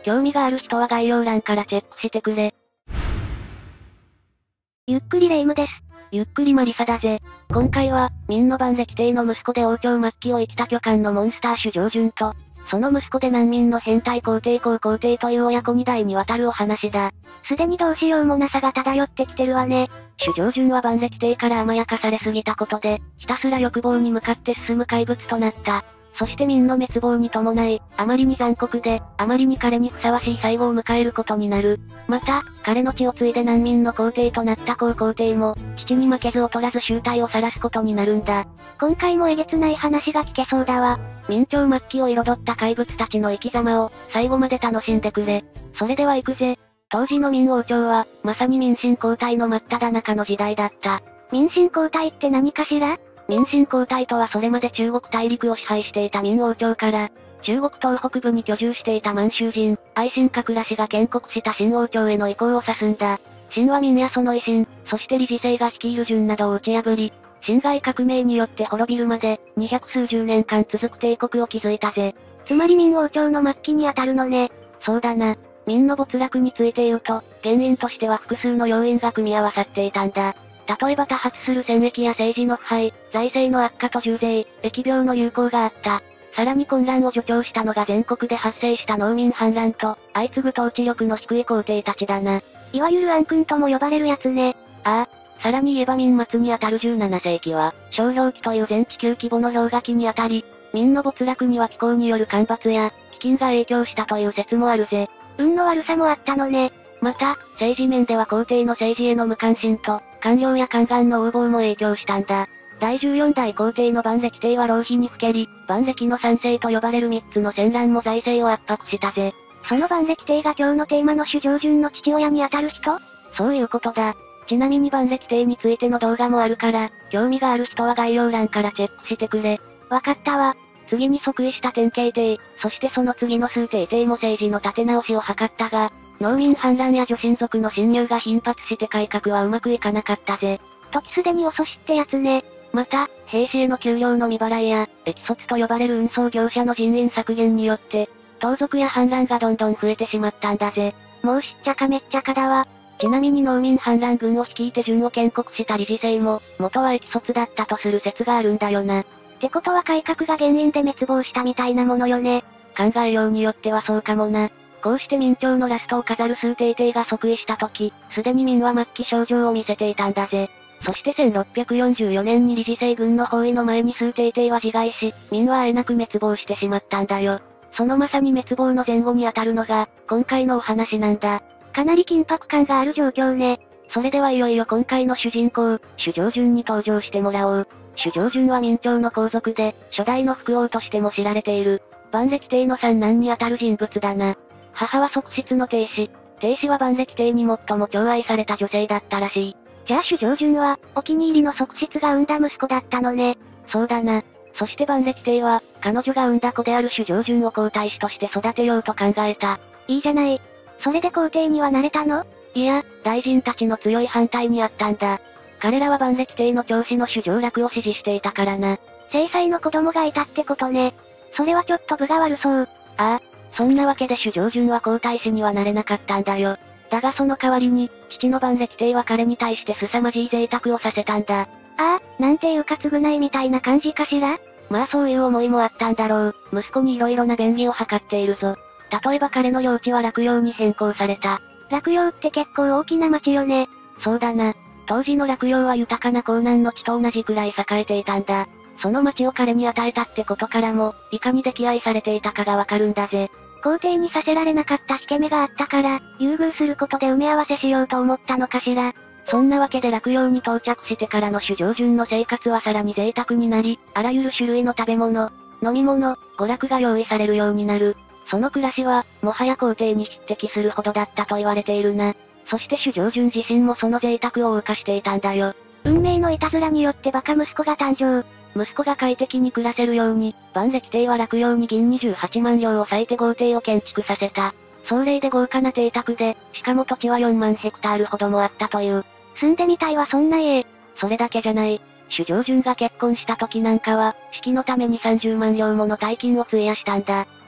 Speaker 2: 興味がある人は概要欄からチェックしてくれ。
Speaker 1: ゆっくりレ夢ムです。
Speaker 2: ゆっくりマリサだぜ。今回は、明の万暦帝の息子で王朝末期を生きた巨漢のモンスター朱常順と、その息子で難民の変態皇帝皇皇帝という親子2代にわたるお話だ。
Speaker 1: すでにどうしようもなさが漂ってきてるわね。
Speaker 2: 朱常順は万暦帝から甘やかされすぎたことで、ひたすら欲望に向かって進む怪物となった。そして明の滅亡に伴い、あまりに残酷で、あまりに彼にふさわしい最後を迎えることになる。また、彼の血を継いで難民の皇帝となった皇皇帝も、父に負けず劣らず醜態を晒すことになるんだ。
Speaker 1: 今回もえげつない話が聞けそうだわ。
Speaker 2: 明朝末期を彩った怪物たちの生き様を、最後まで楽しんでくれ。それでは行くぜ。当時の明王朝は、まさに民進交代の真っ只中の時代だった。
Speaker 1: 民進交代って何かしら？
Speaker 2: 民進交代とはそれまで中国大陸を支配していた明王朝から、中国東北部に居住していた満州人、愛新覚羅氏が建国した新王朝への移行を指すんだ。秦は明やその維新、そして李治世が率いる順などを打ち破り、辛亥革命によって滅びるまで、200数十年間続く帝国を築いたぜ。
Speaker 1: つまり明王朝の末期にあたるのね。
Speaker 2: そうだな。明の没落について言うと、原因としては複数の要因が組み合わさっていたんだ。例えば多発する戦役や政治の腐敗、財政の悪化と重税、疫病の流行があった。さらに混乱を助長したのが全国で発生した農民反乱と、相次ぐ統治力の低い皇帝たちだな。
Speaker 1: いわゆる暗君とも呼ばれるやつね。
Speaker 2: ああ。さらに言えば明末にあたる17世紀は、小氷期という全地球規模の氷河期にあたり、明の没落には気候による干ばつや、飢饉が影響したという説もあるぜ。
Speaker 1: 運の悪さもあったのね。
Speaker 2: また、政治面では皇帝の政治への無関心と、官僚や宦官の横暴も影響したんだ。第14代皇帝の万暦帝は浪費にふけり、万暦の三世と呼ばれる3つの戦乱も財政を圧迫したぜ。
Speaker 1: その万暦帝が今日のテーマの朱常順の父親にあたる人？
Speaker 2: そういうことだ。ちなみに万暦帝についての動画もあるから、興味がある人は概要欄からチェックしてくれ。
Speaker 1: わかったわ。
Speaker 2: 次に即位した典型帝、そしてその次の数帝帝も政治の立て直しを図ったが、農民反乱や女親族の侵入が頻発して改革はうまくいかなかったぜ。
Speaker 1: 時すでに遅しってやつね。
Speaker 2: また、兵士への給料の未払いや、駅卒と呼ばれる運送業者の人員削減によって、盗賊や反乱がどんどん増えてしまったんだぜ。
Speaker 1: もうしっちゃかめっちゃかだわ。
Speaker 2: ちなみに農民反乱軍を率いて順を建国した李治世も、元は駅卒だったとする説があるんだよな。
Speaker 1: ってことは改革が原因で滅亡したみたいなものよね。
Speaker 2: 考えようによってはそうかもな。こうして明朝のラストを飾る数帝帝が即位した時、すでに明は末期症状を見せていたんだぜ。そして1644年に李治世軍の包囲の前に数帝帝は自害し、明はあえなく滅亡してしまったんだよ。そのまさに滅亡の前後にあたるのが、今回のお話なんだ。
Speaker 1: かなり緊迫感がある状況ね。
Speaker 2: それではいよいよ今回の主人公、朱常順に登場してもらおう。朱常順は明朝の皇族で、初代の副王としても知られている。万暦帝の三男にあたる人物だな。母は側室の帝子。帝子は万暦帝に最も寵愛された女性だったらしい。
Speaker 1: じゃあ朱常順は、お気に入りの側室が産んだ息子だったのね。
Speaker 2: そうだな。そして万暦帝は、彼女が産んだ子である朱常順を皇太子として育てようと考えた。
Speaker 1: いいじゃない。それで皇帝にはなれたの？
Speaker 2: いや、大臣たちの強い反対にあったんだ。彼らは万暦帝の長子の朱常楽を支持していたからな。
Speaker 1: 正妻の子供がいたってことね。それはちょっと分が悪そう。
Speaker 2: ああ、そんなわけで朱常順は皇太子にはなれなかったんだよ。だがその代わりに、父の万暦帝は彼に対して凄まじい贅沢をさせたんだ。
Speaker 1: ああ、なんていうか償いみたいな感じかしら？
Speaker 2: まあそういう思いもあったんだろう。息子に色々な便宜を図っているぞ。例えば彼の領地は洛陽に変更された。
Speaker 1: 洛陽って結構大きな町よね。
Speaker 2: そうだな。当時の洛陽は豊かな江南の地と同じくらい栄えていたんだ。その町を彼に与えたってことからも、いかに溺愛されていたかがわかるんだぜ。
Speaker 1: 皇帝にさせられなかった引け目があったから、優遇することで埋め合わせしようと思ったのかしら。
Speaker 2: そんなわけで洛陽に到着してからの朱常順の生活はさらに贅沢になり、あらゆる種類の食べ物、飲み物、娯楽が用意されるようになる。その暮らしは、もはや皇帝に匹敵するほどだったと言われているな。そして朱常順自身もその贅沢を謳歌していたんだよ。
Speaker 1: 運命のいたずらによってバカ息子が誕生。
Speaker 2: 息子が快適に暮らせるように、万暦帝は洛陽に銀28万両を割いて豪邸を建築させた。壮麗で豪華な邸宅で、しかも土地は4万ヘクタールほどもあったという。
Speaker 1: 住んでみたいわそんな家。
Speaker 2: それだけじゃない。朱常順が結婚した時なんかは、式のために30万両もの大金を費やしたんだ。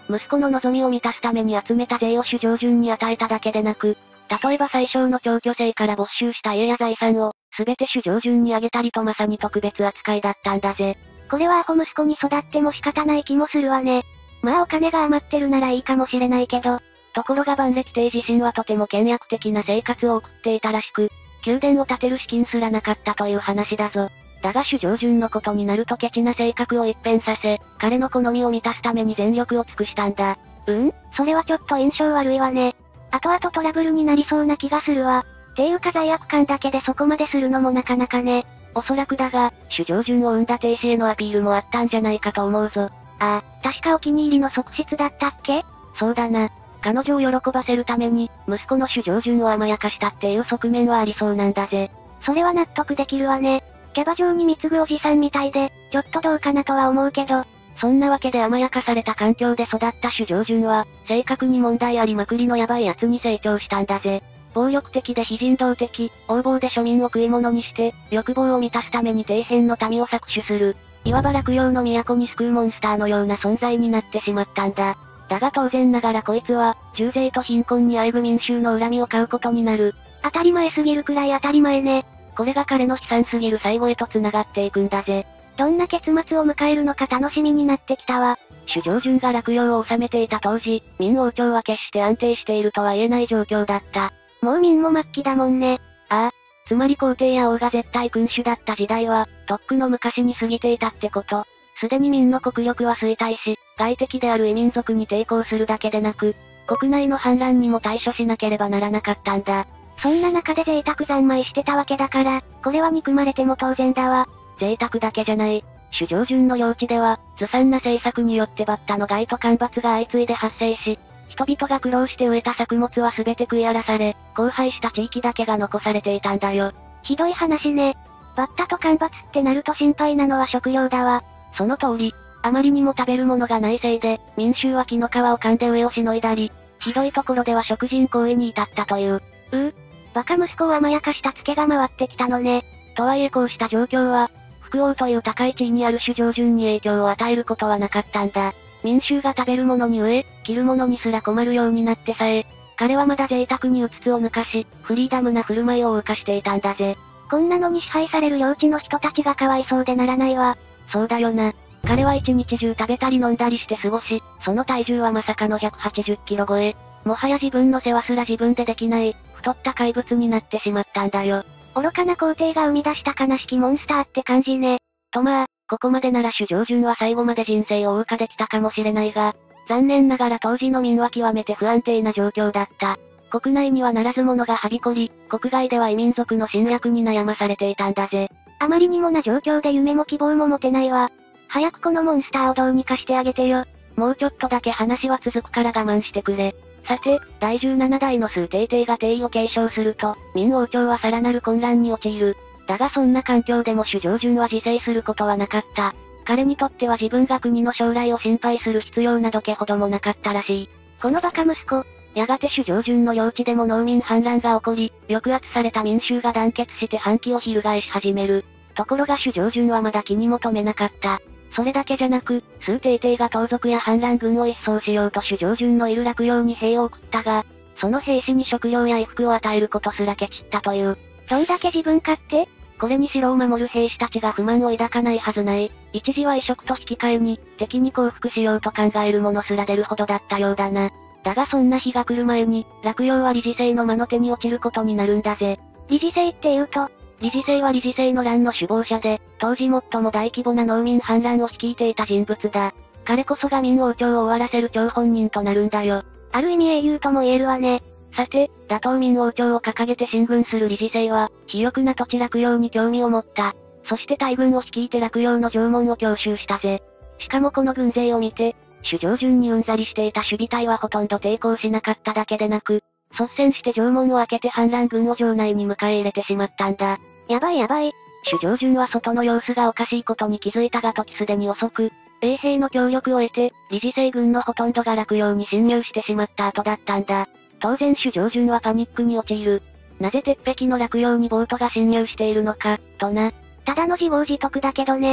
Speaker 2: 息子の望みを満たすために集めた税を主上順に与えただけでなく、例えば最小の長居生から没収した家や財産を、すべて主上順にあげたりとまさに特別扱いだったんだぜ。
Speaker 1: これはアホ息子に育っても仕方ない気もするわね。まあお金が余ってるならいいかもしれないけど、
Speaker 2: ところが万暦帝自身はとても倹約的な生活を送っていたらしく、宮殿を建てる資金すらなかったという話だぞ。だが主上順のことになるとケチな性格を一変させ、彼の好みを満たすために全力を尽くしたんだ。
Speaker 1: それはちょっと印象悪いわね。後々トラブルになりそうな気がするわ。ていうか罪悪感だけでそこまでするのもなかなかね。
Speaker 2: おそらくだが、主上順を生んだ帝子へのアピールもあったんじゃないかと思うぞ。
Speaker 1: 確かお気に入りの側室だったっけ？
Speaker 2: そうだな。彼女を喜ばせるために、息子の主上順を甘やかしたっていう側面はありそうなんだぜ。
Speaker 1: それは納得できるわね。キャバ嬢に貢ぐおじさんみたいで、ちょっとどうかなとは思うけど、
Speaker 2: そんなわけで甘やかされた環境で育った主上順は、性格に問題ありまくりのヤバい奴に成長したんだぜ。暴力的で非人道的、横暴で庶民を食い物にして、欲望を満たすために底辺の民を搾取する。いわば落葉の都に救うモンスターのような存在になってしまったんだ。だが当然ながらこいつは、重税と貧困にあえぐ民衆の恨みを買うことになる。
Speaker 1: 当たり前すぎるくらい当たり前ね。
Speaker 2: これが彼の悲惨すぎる最後へと繋がっていくんだぜ。
Speaker 1: どんな結末を迎えるのか楽しみになってきたわ。
Speaker 2: 主上順が落葉を治めていた当時、明王朝は決して安定しているとは言えない状況だった。
Speaker 1: もう明も末期だもんね。
Speaker 2: つまり皇帝や王が絶対君主だった時代は、とっくの昔に過ぎていたってこと。すでに明の国力は衰退し、外敵である異民族に抵抗するだけでなく、国内の反乱にも対処しなければならなかったんだ。
Speaker 1: そんな中で贅沢三昧してたわけだから、これは憎まれても当然だわ。
Speaker 2: 贅沢だけじゃない。主上順の領地では、ずさんな政策によってバッタの害と干ばつが相次いで発生し、人々が苦労して植えた作物は全て食い荒らされ、荒廃した地域だけが残されていたんだよ。
Speaker 1: ひどい話ね。バッタと干ばつってなると心配なのは食料だわ。
Speaker 2: その通り、あまりにも食べるものがないせいで、民衆は木の皮を噛んで上をしのいだり、ひどいところでは食人行為に至ったという。
Speaker 1: バカ息子を甘やかしたツケが回ってきたのね。
Speaker 2: とはいえこうした状況は、副王という高い地位にある主上順に影響を与えることはなかったんだ。民衆が食べるものに飢え、着るものにすら困るようになってさえ、彼はまだ贅沢にうつつを抜かし、フリーダムな振る舞いを謳歌していたんだぜ。
Speaker 1: こんなのに支配される領地の人たちがかわいそうでならないわ。
Speaker 2: そうだよな。彼は一日中食べたり飲んだりして過ごし、その体重はまさかの180キロ超え。もはや自分の世話すら自分でできない、太った怪物になってしまったんだよ。
Speaker 1: 愚かな皇帝が生み出した悲しきモンスターって感じね。
Speaker 2: とまあ、ここまでなら主上順は最後まで人生を謳歌できたかもしれないが、残念ながら当時の民は極めて不安定な状況だった。国内にはならず者がはびこり、国外では異民族の侵略に悩まされていたんだぜ。
Speaker 1: あまりにもな状況で夢も希望も持てないわ。早くこのモンスターをどうにかしてあげてよ。
Speaker 2: もうちょっとだけ話は続くから我慢してくれ。さて、第17代の崇帝帝が帝位を継承すると、明王朝はさらなる混乱に陥る。だがそんな環境でも主上順は自制することはなかった。彼にとっては自分が国の将来を心配する必要などけほどもなかったらしい。
Speaker 1: このバカ息子。
Speaker 2: やがて主上順の領地でも農民反乱が起こり、抑圧された民衆が団結して反旗を翻し始める。ところが主上順はまだ気にも留めなかった。それだけじゃなく、崇帝帝が盗賊や反乱軍を一掃しようと主上順のいる洛陽に兵を送ったが、その兵士に食料や衣服を与えることすらケチったという。
Speaker 1: どんだけ自分勝手？
Speaker 2: これに城を守る兵士たちが不満を抱かないはずない。一時は衣食と引き換えに、敵に降伏しようと考える者すら出るほどだったようだな。だがそんな日が来る前に、洛陽は理事制の魔の手に落ちることになるんだぜ。
Speaker 1: 理事制って言うと、
Speaker 2: 理事制は理事制の乱の首謀者で、当時最も大規模な農民反乱を率いていた人物だ。彼こそが明王朝を終わらせる張本人となるんだよ。
Speaker 1: ある意味英雄とも言えるわね。
Speaker 2: さて、打倒明王朝を掲げて進軍する理事制は、肥沃な土地洛陽に興味を持った。そして大軍を率いて洛陽の城門を強襲したぜ。しかもこの軍勢を見て、主上順にうんざりしていた守備隊はほとんど抵抗しなかっただけでなく、率先して城門を開けて反乱軍を城内に迎え入れてしまったんだ。
Speaker 1: やばいやばい。
Speaker 2: 主上順は外の様子がおかしいことに気づいたが時すでに遅く、衛兵の協力を得て、理事制軍のほとんどが洛陽に侵入してしまった後だったんだ。当然主上順はパニックに陥る。なぜ鉄壁の洛陽にボートが侵入しているのか、とな。
Speaker 1: ただの自業自得だけどね。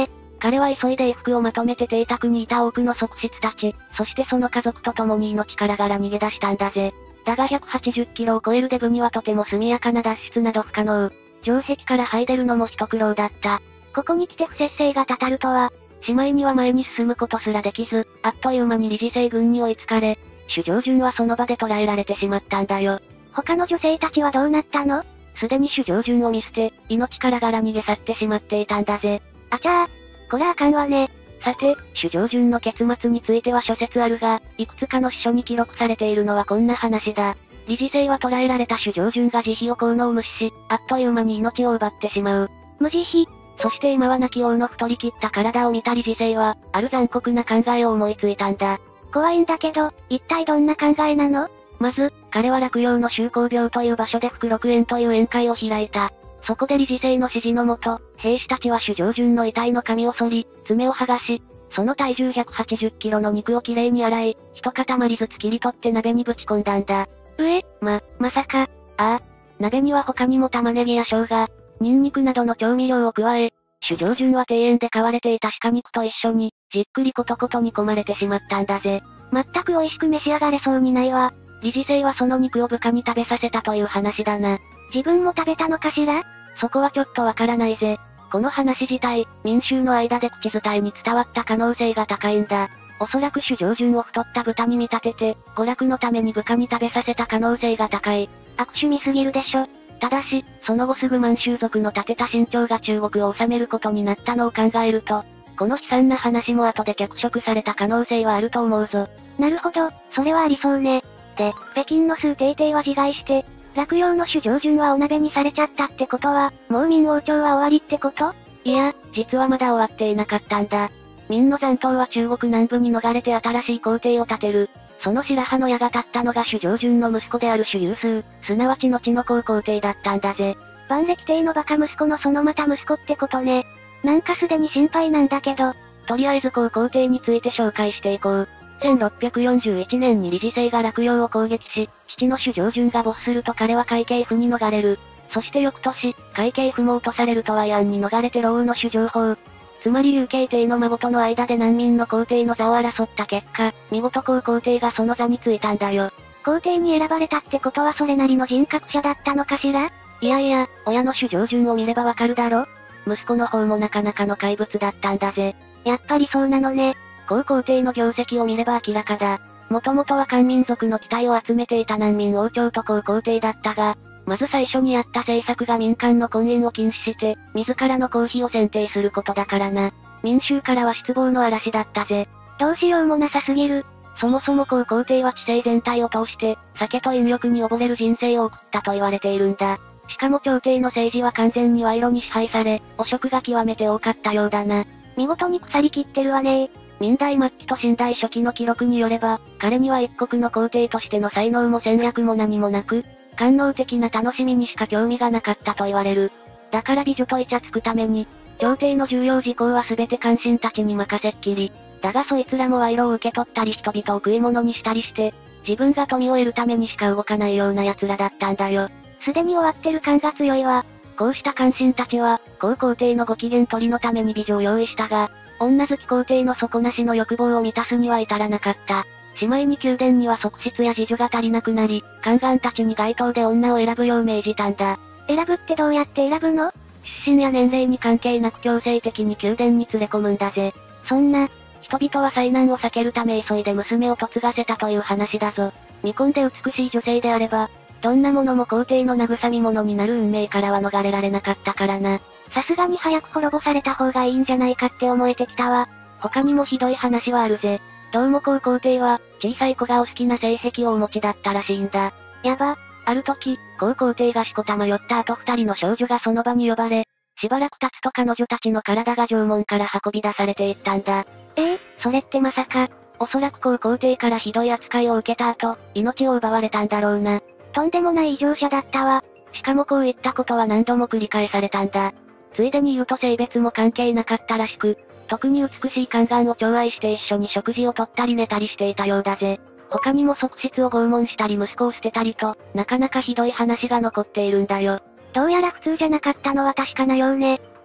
Speaker 2: 彼は急いで衣服をまとめて邸宅にいた多くの側室たち、そしてその家族と共に命からがら逃げ出したんだぜ。だが180キロを超えるデブにはとても速やかな脱出など不可能。城壁から這い出るのも一苦労だった。
Speaker 1: ここに来て不摂生がたたるとは、
Speaker 2: しまいには前に進むことすらできず、あっという間に理事制軍に追いつかれ、主上順はその場で捕らえられてしまったんだよ。
Speaker 1: 他の女性たちはどうなったの？
Speaker 2: すでに主上順を見捨て、命からがら逃げ去ってしまっていたんだぜ。
Speaker 1: あちゃー、こらあかんわね。
Speaker 2: さて、主上順の結末については諸説あるが、いくつかの史書に記録されているのはこんな話だ。理事制は捕らえられた主上順が慈悲を効能を無視し、あっという間に命を奪ってしまう。
Speaker 1: 無慈悲。
Speaker 2: そして今は亡き王の太り切った体を見た理事制は、ある残酷な考えを思いついたんだ。
Speaker 1: 怖いんだけど、一体どんな考えなの？
Speaker 2: まず、彼は洛陽の修行廟という場所で福禄宴という宴会を開いた。そこで理事制の指示のもと、兵士たちは主上順の遺体の髪を剃り、爪を剥がし、その体重180キロの肉をきれいに洗い、一塊ずつ切り取って鍋にぶち込んだんだ。
Speaker 1: まさか。
Speaker 2: ああ。鍋には他にも玉ねぎや生姜、ニンニクなどの調味料を加え、主上順は庭園で飼われていた鹿肉と一緒に、じっくりコトコト煮込まれてしまったんだぜ。
Speaker 1: 全く美味しく召し上がれそうにないわ。
Speaker 2: 理事制はその肉を部下に食べさせたという話だな。
Speaker 1: 自分も食べたのかしら？
Speaker 2: そこはちょっとわからないぜ。この話自体、民衆の間で口伝えに伝わった可能性が高いんだ。おそらく主上順を太った豚に見立てて、娯楽のために部下に食べさせた可能性が高い。
Speaker 1: 悪趣味すぎるでしょ。
Speaker 2: ただし、その後すぐ満州族の立てた新朝が中国を治めることになったのを考えると、この悲惨な話も後で脚色された可能性はあると思うぞ。
Speaker 1: なるほど、それはありそうね。で、北京の数帝帝は自害して、洛陽の主上順はお鍋にされちゃったってことは、もう明王朝は終わりってこと？
Speaker 2: いや、実はまだ終わっていなかったんだ。明の残党は中国南部に逃れて新しい皇帝を建てる。その白羽の矢が立ったのが主上順の息子である主有数、すなわち後の皇皇帝だったんだぜ。
Speaker 1: 万暦帝のバカ息子のそのまた息子ってことね。なんかすでに心配なんだけど。
Speaker 2: とりあえず皇皇帝について紹介していこう。1641年に理事制が洛陽を攻撃し、父の主上順が没すると彼は海警府に逃れる。そして翌年、海警府も落とされるとワイアンに逃れて老の主上法。つまり有形帝の孫との間で難民の皇帝の座を争った結果、見事皇皇帝がその座についたんだよ。
Speaker 1: 皇帝に選ばれたってことはそれなりの人格者だったのかしら？
Speaker 2: いやいや、親の主上順を見ればわかるだろ？息子の方もなかなかの怪物だったんだぜ。
Speaker 1: やっぱりそうなのね。
Speaker 2: 皇皇帝の業績を見れば明らかだ。もともとは漢民族の期待を集めていた難民王朝と皇皇帝だったが、まず最初にやった政策が民間の婚姻を禁止して、自らの公費を選定することだからな。民衆からは失望の嵐だったぜ。
Speaker 1: どうしようもなさすぎる。
Speaker 2: そもそも皇皇帝は治世全体を通して、酒と飲欲に溺れる人生を送ったと言われているんだ。しかも朝廷の政治は完全に賄賂に支配され、汚職が極めて多かったようだな。
Speaker 1: 見事に腐りきってるわね。
Speaker 2: 明代末期と清代初期の記録によれば、彼には一国の皇帝としての才能も戦略も何もなく、官能的な楽しみにしか興味がなかったと言われる。だから美女とイチャつくために、朝廷の重要事項は全て官臣たちに任せっきり。だがそいつらも賄賂を受け取ったり人々を食い物にしたりして、自分が富を得るためにしか動かないような奴らだったんだよ。
Speaker 1: すでに終わってる感が強いわ。
Speaker 2: こうした官臣たちは、皇皇帝のご機嫌取りのために美女を用意したが、女好き皇帝の底なしの欲望を満たすには至らなかった。しまいに宮殿には側室や侍女が足りなくなり、宦官たちに街頭で女を選ぶよう命じたんだ。
Speaker 1: 選ぶってどうやって選ぶの？
Speaker 2: 出身や年齢に関係なく強制的に宮殿に連れ込むんだぜ。
Speaker 1: そんな、
Speaker 2: 人々は災難を避けるため急いで娘を嫁がせたという話だぞ。見込んで美しい女性であれば、どんなものも皇帝の慰み者になる運命からは逃れられなかったからな。
Speaker 1: さすがに早く滅ぼされた方がいいんじゃないかって思えてきたわ。
Speaker 2: 他にもひどい話はあるぜ。どうも皇皇帝は、小さい子がお好きな性癖をお持ちだったらしいんだ。
Speaker 1: やば。
Speaker 2: ある時、皇皇帝がしこたま寄った後二人の少女がその場に呼ばれ、しばらく経つと彼女たちの体が縄文から運び出されていったんだ。
Speaker 1: それってまさか、
Speaker 2: おそらく皇皇帝からひどい扱いを受けた後、命を奪われたんだろうな。
Speaker 1: とんでもない異常者だったわ。
Speaker 2: しかもこういったことは何度も繰り返されたんだ。ついでに言うと性別も関係なかったらしく、特に美しい宦官を寵愛して一緒に食事をとったり寝たりしていたようだぜ。他にも側室を拷問したり息子を捨てたりと、なかなかひどい話が残っているんだよ。
Speaker 1: どうやら普通じゃなかったのは確かなようね。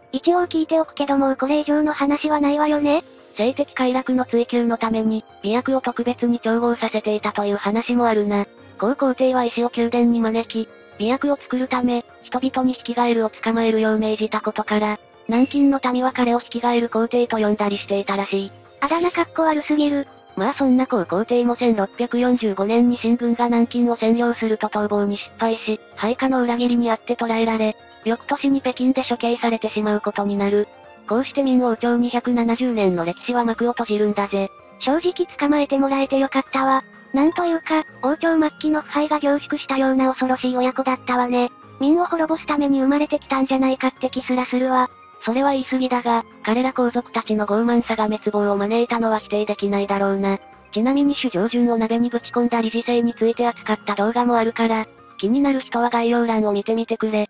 Speaker 1: 一応聞いておくけどもうこれ以上の話はないわよね。
Speaker 2: 性的快楽の追求のために、媚薬を特別に調合させていたという話もあるな。高皇帝は医師を宮殿に招き、媚薬を作るため、人々にヒキガエルを捕まえるよう命じたことから、南京の民は彼をヒキガエル皇帝と呼んだりしていたらしい。
Speaker 1: あだ名かっこ悪すぎる。
Speaker 2: まあそんな高皇帝も1645年に新軍が南京を占領すると逃亡に失敗し、配下の裏切りにあって捕らえられ、翌年に北京で処刑されてしまうことになる。こうして明王朝270年の歴史は幕を閉じるんだぜ。
Speaker 1: 正直捕まえてもらえてよかったわ。なんというか、王朝末期の腐敗が凝縮したような恐ろしい親子だったわね。明を滅ぼすために生まれてきたんじゃないかって気すらするわ。
Speaker 2: それは言い過ぎだが、彼ら皇族たちの傲慢さが滅亡を招いたのは否定できないだろうな。ちなみに主上順を鍋にぶち込んだ理事制について扱った動画もあるから、気になる人は概要欄を見てみてくれ。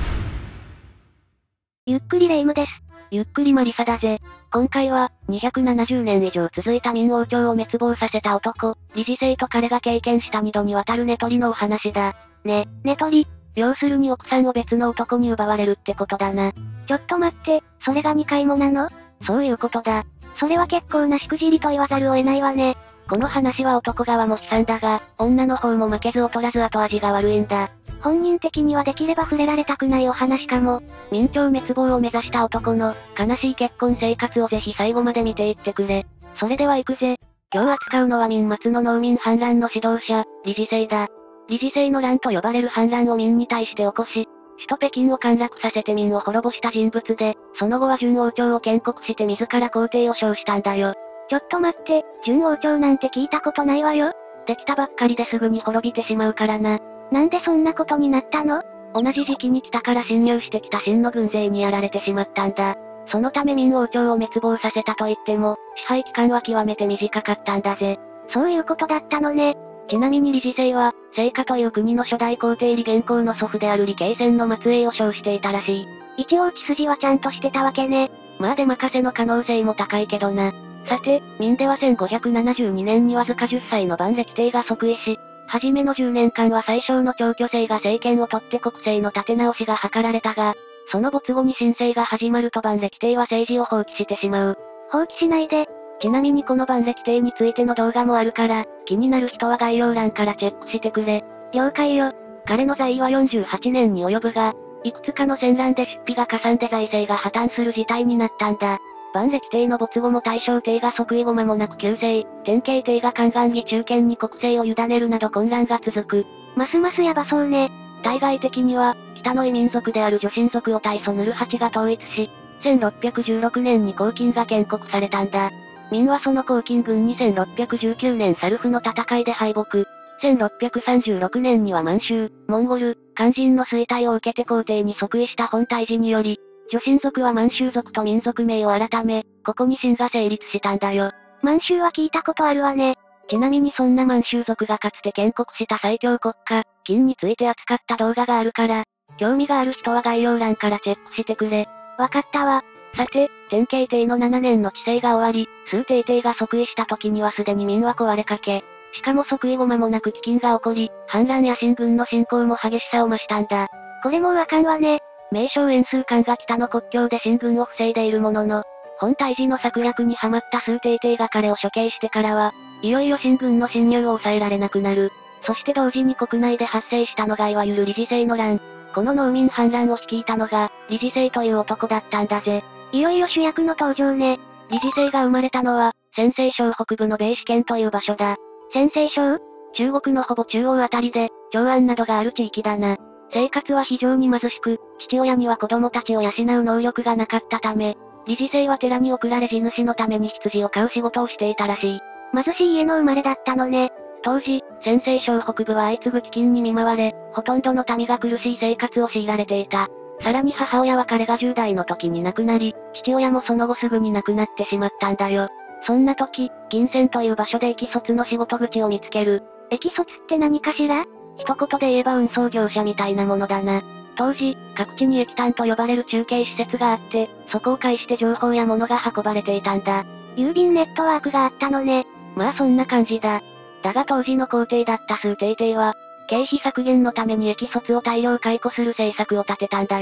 Speaker 1: ゆっくりレ夢ムです。
Speaker 2: ゆっくりマリサだぜ。今回は、270年以上続いた明王朝を滅亡させた男、理事制と彼が経験した2度にわたる寝取りのお話だ。
Speaker 1: 寝取り。
Speaker 2: 要するに奥さんを別の男に奪われるってことだな。
Speaker 1: ちょっと待って、それが2回もなの？
Speaker 2: そういうことだ。
Speaker 1: それは結構なしくじりと言わざるを得ないわね。
Speaker 2: この話は男側も悲惨だが、女の方も負けず劣らず後味が悪いんだ。
Speaker 1: 本人的にはできれば触れられたくないお話かも。
Speaker 2: 明朝滅亡を目指した男の、悲しい結婚生活をぜひ最後まで見ていってくれ。それでは行くぜ。今日扱うのは明末の農民反乱の指導者、理事制だ。理事制の乱と呼ばれる反乱を明に対して起こし、首都北京を陥落させて明を滅ぼした人物で、その後は順王朝を建国して自ら皇帝を称したんだよ。
Speaker 1: ちょっと待って、順王朝なんて聞いたことないわよ。
Speaker 2: できたばっかりですぐに滅びてしまうからな。
Speaker 1: なんでそんなことになったの？
Speaker 2: 同じ時期に北から侵入してきた秦の軍勢にやられてしまったんだ。そのため明王朝を滅亡させたと言っても、支配期間は極めて短かったんだぜ。
Speaker 1: そういうことだったのね。
Speaker 2: ちなみに理事制は、聖火という国の初代皇帝李元寇の祖父である李敬泉の末裔を称していたらしい。
Speaker 1: 一応血筋はちゃんとしてたわけね。
Speaker 2: まあ出任せの可能性も高いけどな。さて、明では1572年にわずか10歳の万暦帝が即位し、初めの10年間は最小の長居姓が政権を取って国政の立て直しが図られたが、その没後に新政が始まると万暦帝は政治を放棄してしまう。
Speaker 1: 放棄しないで。
Speaker 2: ちなみにこの万暦帝についての動画もあるから、気になる人は概要欄からチェックしてくれ。
Speaker 1: 了解よ。
Speaker 2: 彼の在位は48年に及ぶが、いくつかの戦乱で出費がかさんで財政が破綻する事態になったんだ。万暦帝の没後も大正帝が即位後間もなく急逝、典慶帝が宦官儀中堅に国政を委ねるなど混乱が続く。
Speaker 1: ますますやばそうね。
Speaker 2: 対外的には、北の異民族である女神族を大祖ヌルハチが統一し、1616年に黄巾が建国されたんだ。明はその黄巾軍に1619年サルフの戦いで敗北。1636年には満州、モンゴル、肝心の衰退を受けて皇帝に即位した本体寺により、女神族は満州族と民族名を改め、ここに秦が成立したんだよ。
Speaker 1: 満州は聞いたことあるわね。
Speaker 2: ちなみにそんな満州族がかつて建国した最強国家、金について扱った動画があるから、興味がある人は概要欄からチェックしてくれ。
Speaker 1: わかったわ。
Speaker 2: さて、典慶帝の7年の治世が終わり、崇帝帝が即位した時にはすでに明は壊れかけ、しかも即位後間もなく飢饉が起こり、反乱や秦軍の侵攻も激しさを増したんだ。
Speaker 1: これもうあかんわね。
Speaker 2: 明朝延数艦が北の国境で秦軍を防いでいるものの、本体寺の策略にはまった崇帝帝が彼を処刑してからは、いよいよ秦軍の侵入を抑えられなくなる。そして同時に国内で発生したのがいわゆる理事制の乱。この農民反乱を率いたのが、理事制という男だったんだぜ。
Speaker 1: いよいよ主役の登場ね。
Speaker 2: 理事制が生まれたのは、陝西省北部の米試県という場所だ。
Speaker 1: 陝西省？
Speaker 2: 中国のほぼ中央あたりで、長安などがある地域だな。生活は非常に貧しく、父親には子供たちを養う能力がなかったため、理事制は寺に送られ地主のために羊を飼う仕事をしていたらしい。
Speaker 1: 貧しい家の生まれだったのね。
Speaker 2: 当時、陝西省北部は相次ぐ飢饉に見舞われ、ほとんどの民が苦しい生活を強いられていた。さらに母親は彼が10代の時に亡くなり、父親もその後すぐに亡くなってしまったんだよ。そんな時、銀川という場所で駅卒の仕事口を見つける。
Speaker 1: 駅卒って何かしら？
Speaker 2: 一言で言えば運送業者みたいなものだな。当時、各地に駅単と呼ばれる中継施設があって、そこを介して情報や物が運ばれていたんだ。
Speaker 1: 郵便ネットワークがあったのね。
Speaker 2: まあそんな感じだ。だが当時の皇帝だった崇帝帝は、経費削減のために駅卒を大量解雇する政策を立てたんだよ。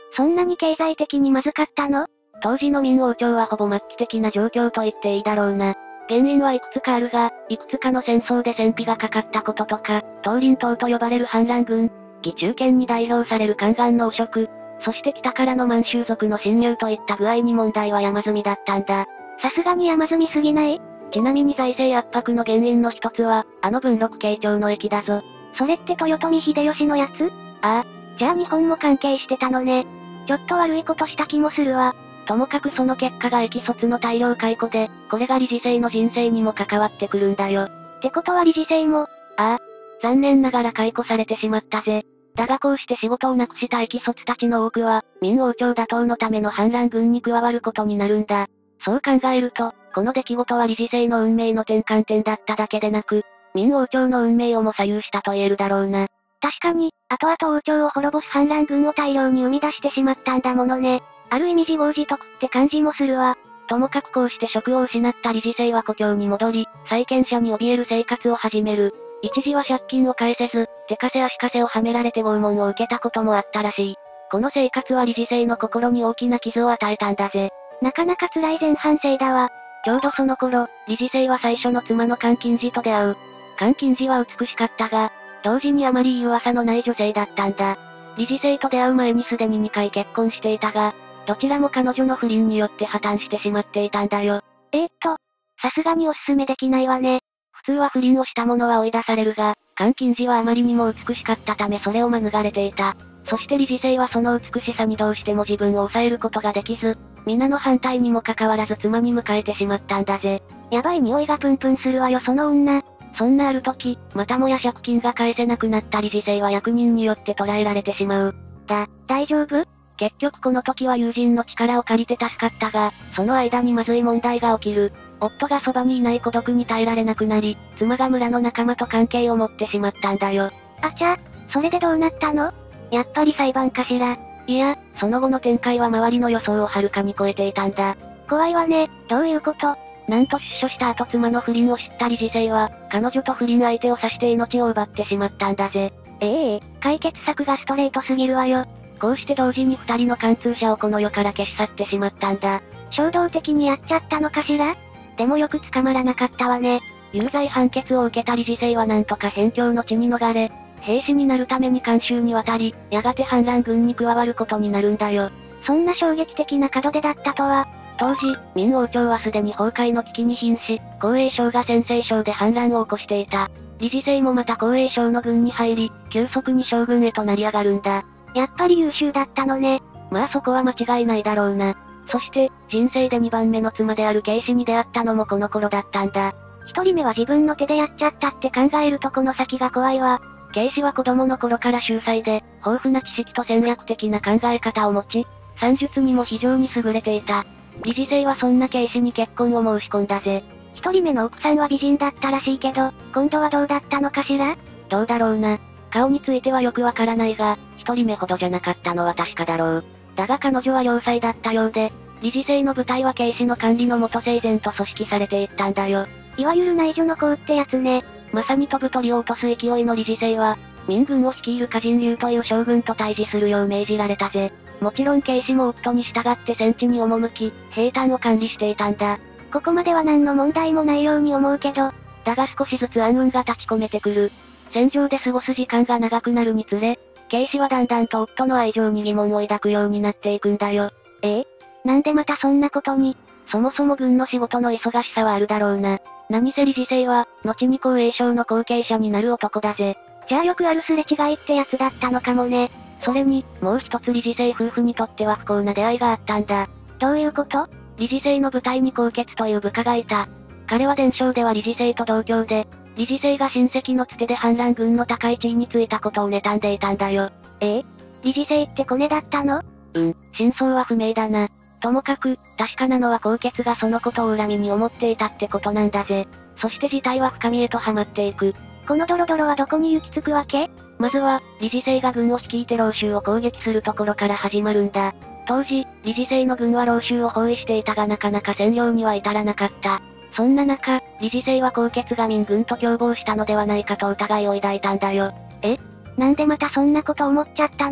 Speaker 1: そんなに経済的にまずかったの？
Speaker 2: 当時の明王朝はほぼ末期的な状況と言っていいだろうな。原因はいくつかあるが、いくつかの戦争で戦費がかかったこととか、東林党と呼ばれる反乱軍、義中堅に代表される宦官の汚職、そして北からの満州族の侵入といった具合に問題は山積みだったんだ。
Speaker 1: さすがに山積みすぎない？
Speaker 2: ちなみに財政圧迫の原因の一つは、文禄慶長の役だぞ。
Speaker 1: それって豊臣秀吉のやつ？
Speaker 2: ああ。
Speaker 1: じゃあ日本も関係してたのね。ちょっと悪いことした気もするわ。
Speaker 2: ともかくその結果が駅卒の大量解雇で、これが理事制の人生にも関わってくるんだよ。
Speaker 1: ってことは理事制も？
Speaker 2: ああ。残念ながら解雇されてしまったぜ。だがこうして仕事をなくした駅卒たちの多くは、明王朝打倒のための反乱軍に加わることになるんだ。そう考えると、この出来事は理事制の運命の転換点だっただけでなく、明王朝の運命をも左右したと言えるだろうな。
Speaker 1: 確かに、後々王朝を滅ぼす反乱軍を大量に生み出してしまったんだものね。ある意味自業自得って感じもするわ。
Speaker 2: ともかくこうして職を失った理事制は故郷に戻り、債権者に怯える生活を始める。一時は借金を返せず、手枷足枷をはめられて拷問を受けたこともあったらしい。この生活は理事制の心に大きな傷を与えたんだぜ。
Speaker 1: なかなか辛い前半生だわ。
Speaker 2: ちょうどその頃、理事制は最初の妻の監禁寺と出会う。監禁寺は美しかったが、同時にあまりいい噂のない女性だったんだ。理事制と出会う前にすでに2回結婚していたが、どちらも彼女の不倫によって破綻してしまっていたんだよ。
Speaker 1: さすがにおすすめできないわね。
Speaker 2: 普通は不倫をした者は追い出されるが、監禁寺はあまりにも美しかったためそれを免れていた。そして理事制はその美しさにどうしても自分を抑えることができず、皆の反対にもかかわらず妻に迎えてしまったんだぜ。
Speaker 1: やばい匂いがプンプンするわよその女。
Speaker 2: そんなある時、またもや借金が返せなくなった理事制は役人によって捕らえられてしまう。
Speaker 1: 大丈夫？
Speaker 2: 結局この時は友人の力を借りて助かったが、その間にまずい問題が起きる。夫がそばにいない孤独に耐えられなくなり、妻が村の仲間と関係を持ってしまったんだよ。
Speaker 1: あちゃ、それでどうなったの？やっぱり裁判かしら。
Speaker 2: いや、その後の展開は周りの予想をはるかに超えていたんだ。
Speaker 1: 怖いわね、どういうこと？
Speaker 2: なんと出所した後妻の不倫を知った理事制は、彼女と不倫相手を刺して命を奪ってしまったんだぜ。
Speaker 1: 解決策がストレートすぎるわよ。
Speaker 2: こうして同時に二人の貫通者をこの世から消し去ってしまったんだ。
Speaker 1: 衝動的にやっちゃったのかしら？でもよく捕まらなかったわね。
Speaker 2: 有罪判決を受けた理事制はなんとか辺境の地に逃れ、兵士になるために監修に渡り、やがて反乱軍に加わることになるんだよ。
Speaker 1: そんな衝撃的な門出だったとは。
Speaker 2: 当時、明王朝はすでに崩壊の危機に瀕し、光栄省が陝西省で反乱を起こしていた。理事制もまた光栄省の軍に入り、急速に将軍へと成り上がるんだ。
Speaker 1: やっぱり優秀だったのね。
Speaker 2: まあそこは間違いないだろうな。そして、人生で2番目の妻である慶氏に出会ったのもこの頃だったんだ。
Speaker 1: 一人目は自分の手でやっちゃったって考えるとこの先が怖いわ。
Speaker 2: 慶氏は子供の頃から秀才で、豊富な知識と戦略的な考え方を持ち、算術にも非常に優れていた。理事制はそんな慶氏に結婚を申し込んだぜ。
Speaker 1: 一人目の奥さんは美人だったらしいけど、今度はどうだったのかしら？
Speaker 2: どうだろうな。顔についてはよくわからないが、一人目ほどじゃなかったのは確かだろう。だが彼女は良妻だったようで、理事制の部隊は慶氏の管理のもと整然と組織されていったんだよ。
Speaker 1: いわゆる内助の功ってやつね。
Speaker 2: まさに飛ぶ鳥を落とす勢いの理事制は、民軍を率いる歌人竜という将軍と対峙するよう命じられたぜ。もちろん慶氏も夫に従って戦地に赴き、兵隊を管理していたんだ。
Speaker 1: ここまでは何の問題もないように思うけど、
Speaker 2: だが少しずつ暗雲が立ち込めてくる。戦場で過ごす時間が長くなるにつれ、慶氏はだんだんと夫の愛情に疑問を抱くようになっていくんだよ。
Speaker 1: なんでまたそんなことに？
Speaker 2: そもそも軍の仕事の忙しさはあるだろうな。何せ理事制は、後に光栄省の後継者になる男だぜ。
Speaker 1: じゃあよくあるすれ違いってやつだったのかもね。
Speaker 2: それに、もう一つ理事制夫婦にとっては不幸な出会いがあったんだ。
Speaker 1: どういうこと？
Speaker 2: 理事制の部隊に高傑という部下がいた。彼は伝承では理事制と同郷で、理事制が親戚のつてで反乱軍の高い地位についたことを妬んでいたんだよ。
Speaker 1: 理事制ってコネだったの？
Speaker 2: 真相は不明だな。ともかく、確かなのは高傑がそのことを恨みに思っていたってことなんだぜ。そして事態は深みへとはまっていく。
Speaker 1: このドロドロはどこに行き着くわけ？
Speaker 2: まずは、理事制が軍を率いて老州を攻撃するところから始まるんだ。当時、理事制の軍は老州を包囲していたがなかなか占領には至らなかった。そんな中、理事制は高傑が民軍と共謀したのではないかと疑いを抱いたんだよ。
Speaker 1: なんでまたそんなこと思っちゃったの？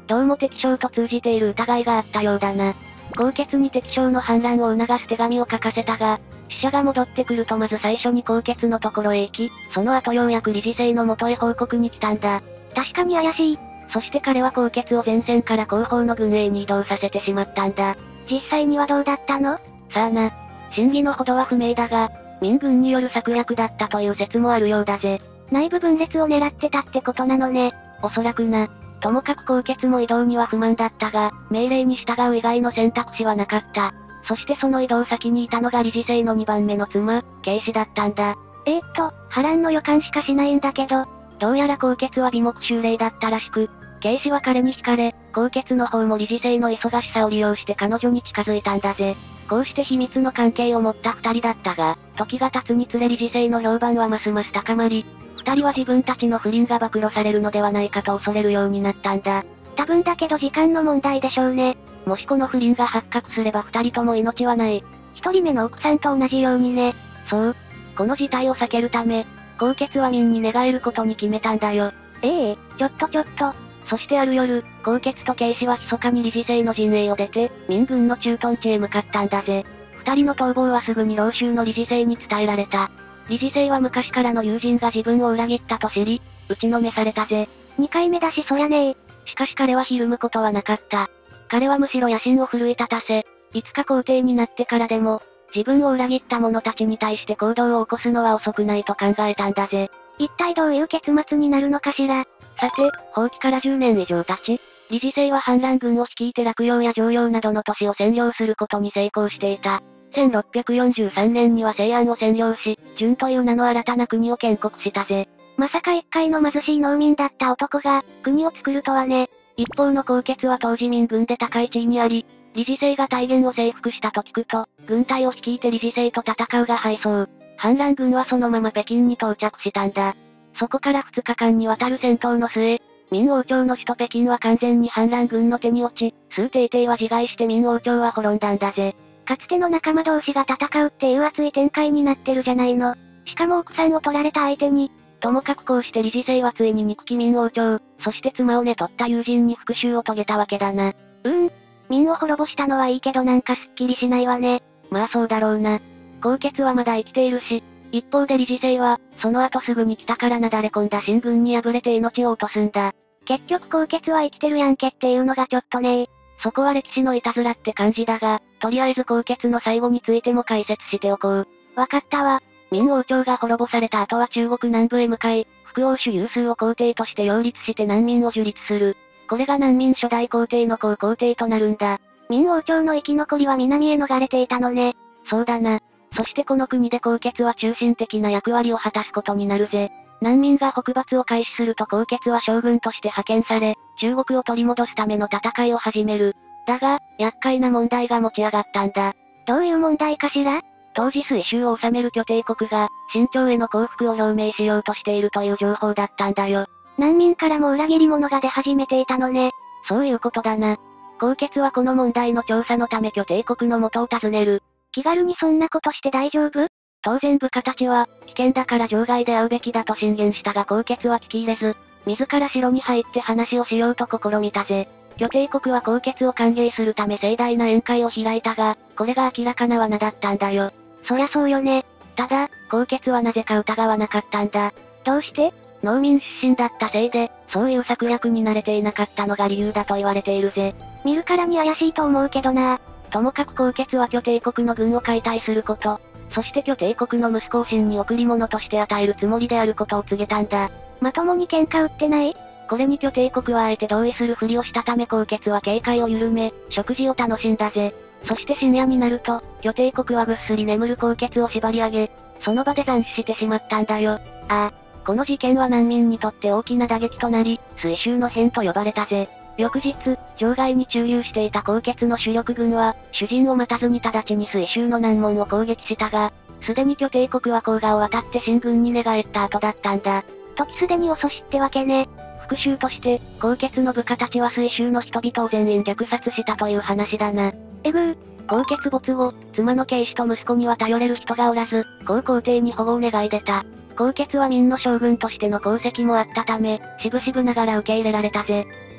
Speaker 2: どうも敵将と通じている疑いがあったようだな。高血に敵将の反乱を促す手紙を書かせたが、使者が戻ってくるとまず最初に高血のところへ行き、その後ようやく理事制の元へ報告に来たんだ。
Speaker 1: 確かに怪しい。
Speaker 2: そして彼は高血を前線から後方の軍営に移動させてしまったんだ。
Speaker 1: 実際にはどうだったの？
Speaker 2: さあな。真偽のほどは不明だが、民軍による策略だったという説もあるようだぜ。
Speaker 1: 内部分裂を狙ってたってことなのね。
Speaker 2: おそらくな。ともかく高血も移動には不満だったが、命令に従う以外の選択肢はなかった。そしてその移動先にいたのが理事制の2番目の妻、慶氏だったんだ。
Speaker 1: 波乱の予感しかしないんだけど、
Speaker 2: どうやら高血は眉目秀麗だったらしく、慶氏は彼に惹かれ、高血の方も理事制の忙しさを利用して彼女に近づいたんだぜ。こうして秘密の関係を持った二人だったが、時が経つにつれ理事制の評判はますます高まり、二人は自分たちの不倫が暴露されるのではないかと恐れるようになったんだ。
Speaker 1: 多分だけど時間の問題でしょうね。
Speaker 2: もしこの不倫が発覚すれば二人とも命はない。
Speaker 1: 一人目の奥さんと同じようにね。
Speaker 2: そう。この事態を避けるため、高血は民に寝返ることに決めたんだよ。
Speaker 1: ちょっと。
Speaker 2: そしてある夜、高血と慶氏は密かに理事制の陣営を出て、民軍の駐屯地へ向かったんだぜ。二人の逃亡はすぐに老衆の理事制に伝えられた。理事制は昔からの友人が自分を裏切ったと知り、打ちのめされたぜ。
Speaker 1: 2回目だしそりゃねえ。
Speaker 2: しかし彼はひるむことはなかった。彼はむしろ野心を奮い立たせ、いつか皇帝になってからでも、自分を裏切った者たちに対して行動を起こすのは遅くないと考えたんだぜ。
Speaker 1: 一体どういう結末になるのかしら。
Speaker 2: さて、蜂起から10年以上経ち、理事制は反乱軍を率いて洛陽や襄陽などの都市を占領することに成功していた。1643年には西安を占領し、順という名の新たな国を建国したぜ。
Speaker 1: まさか一介の貧しい農民だった男が、国を作るとはね。
Speaker 2: 一方の高血は当時民軍で高い地位にあり、理事制が大元を征服したと聞くと、軍隊を率いて理事制と戦うが敗走。反乱軍はそのまま北京に到着したんだ。そこから2日間にわたる戦闘の末、明王朝の首都北京は完全に反乱軍の手に落ち、崇禎帝は自害して明王朝は滅んだんだぜ。
Speaker 1: かつての仲間同士が戦うっていう熱い展開になってるじゃないの。しかも奥さんを取られた相手に。
Speaker 2: ともかくこうして理事制はついに憎き明王朝、そして妻を寝取った友人に復讐を遂げたわけだな。
Speaker 1: 明を滅ぼしたのはいいけどなんかすっきりしないわね。
Speaker 2: まあそうだろうな。高血はまだ生きているし、一方で理事制は、その後すぐに北からなだれ込んだ秦軍に敗れて命を落とすんだ。
Speaker 1: 結局高血は生きてるやんけっていうのがちょっとね。
Speaker 2: そこは歴史のいたずらって感じだが、とりあえず高血の最後についても解説しておこう。
Speaker 1: わかったわ。
Speaker 2: 明王朝が滅ぼされた後は中国南部へ向かい、副王主有数を皇帝として擁立して南明を樹立する。これが南明初代皇帝の皇帝となるんだ。
Speaker 1: 明王朝の生き残りは南へ逃れていたのね。
Speaker 2: そうだな。そしてこの国で高血は中心的な役割を果たすことになるぜ。南明が北伐を開始すると高血は将軍として派遣され、中国を取り戻すための戦いを始める。だが、厄介な問題が持ち上がったんだ。
Speaker 1: どういう問題かしら？
Speaker 2: 当時水州を治める巨帝国が、清朝への降伏を表明しようとしているという情報だったんだよ。
Speaker 1: 南明からも裏切り者が出始めていたのね。
Speaker 2: そういうことだな。高血はこの問題の調査のため巨帝国の元を訪ねる。
Speaker 1: 気軽にそんなことして大丈夫？
Speaker 2: 当然部下たちは、危険だから場外で会うべきだと進言したが高血は聞き入れず、自ら城に入って話をしようと試みたぜ。巨帝国は高血を歓迎するため盛大な宴会を開いたが、これが明らかな罠だったんだよ。
Speaker 1: そりゃそうよね。
Speaker 2: ただ、高血はなぜか疑わなかったんだ。
Speaker 1: どうして？
Speaker 2: 農民出身だったせいで、そういう策略に慣れていなかったのが理由だと言われているぜ。
Speaker 1: 見るからに怪しいと思うけどな。
Speaker 2: ともかく高血は巨帝国の軍を解体すること、そして巨帝国の息子を秦に贈り物として与えるつもりであることを告げたんだ。
Speaker 1: まともに喧嘩売ってない？
Speaker 2: これに巨帝国はあえて同意するふりをしたため高血は警戒を緩め、食事を楽しんだぜ。そして深夜になると、巨帝国はぐっすり眠る高血を縛り上げ、その場で斬死してしまったんだよ。この事件は南明にとって大きな打撃となり、水州の変と呼ばれたぜ。翌日、場外に駐留していた高血の主力軍は、主陣を待たずに直ちに水州の南門を攻撃したが、すでに巨帝国は黄河を渡って秦軍に寝返った後だったんだ。
Speaker 1: 時すでに遅しってわけね。
Speaker 2: 復讐として、高血の部下たちは水州の人々を全員虐殺したという話だな。高血没後、妻の慶氏と息子には頼れる人がおらず、皇帝に保護を願い出た。高血は明の将軍としての功績もあったため、渋々ながら受け入れられたぜ。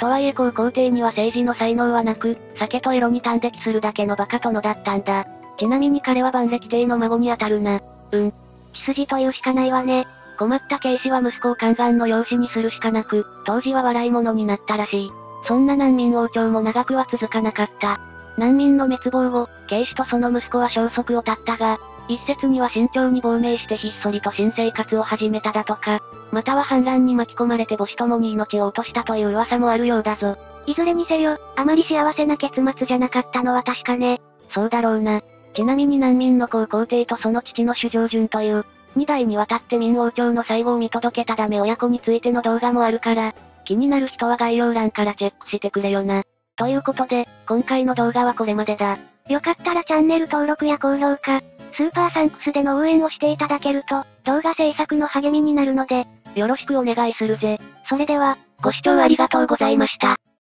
Speaker 2: とはいえ皇帝には政治の才能はなく、酒と色に端的するだけの馬鹿殿だったんだ。ちなみに彼は万暦帝の孫にあたるな。
Speaker 1: 血筋というしかないわね。
Speaker 2: 困った慶氏は息子を宦官の養子にするしかなく、当時は笑い物になったらしい。そんな難民王朝も長くは続かなかった。難民の滅亡後、慶氏とその息子は消息を絶ったが、一説には慎重に亡命してひっそりと新生活を始めただとか、または反乱に巻き込まれて母子ともに命を落としたという噂もあるようだぞ。
Speaker 1: いずれにせよ、あまり幸せな結末じゃなかったのは確かね。
Speaker 2: そうだろうな。ちなみに難民の皇帝とその父の主上順という、2代にわたって明王朝の最後を見届けたダメ親子についての動画もあるから、気になる人は概要欄からチェックしてくれよな。ということで、今回の動画はこれまでだ。
Speaker 1: よかったらチャンネル登録や高評価、スーパーサンクスでの応援をしていただけると、動画制作の励みになるので、
Speaker 2: よろしくお願いするぜ。
Speaker 1: それでは、
Speaker 2: ご視聴ありがとうございました。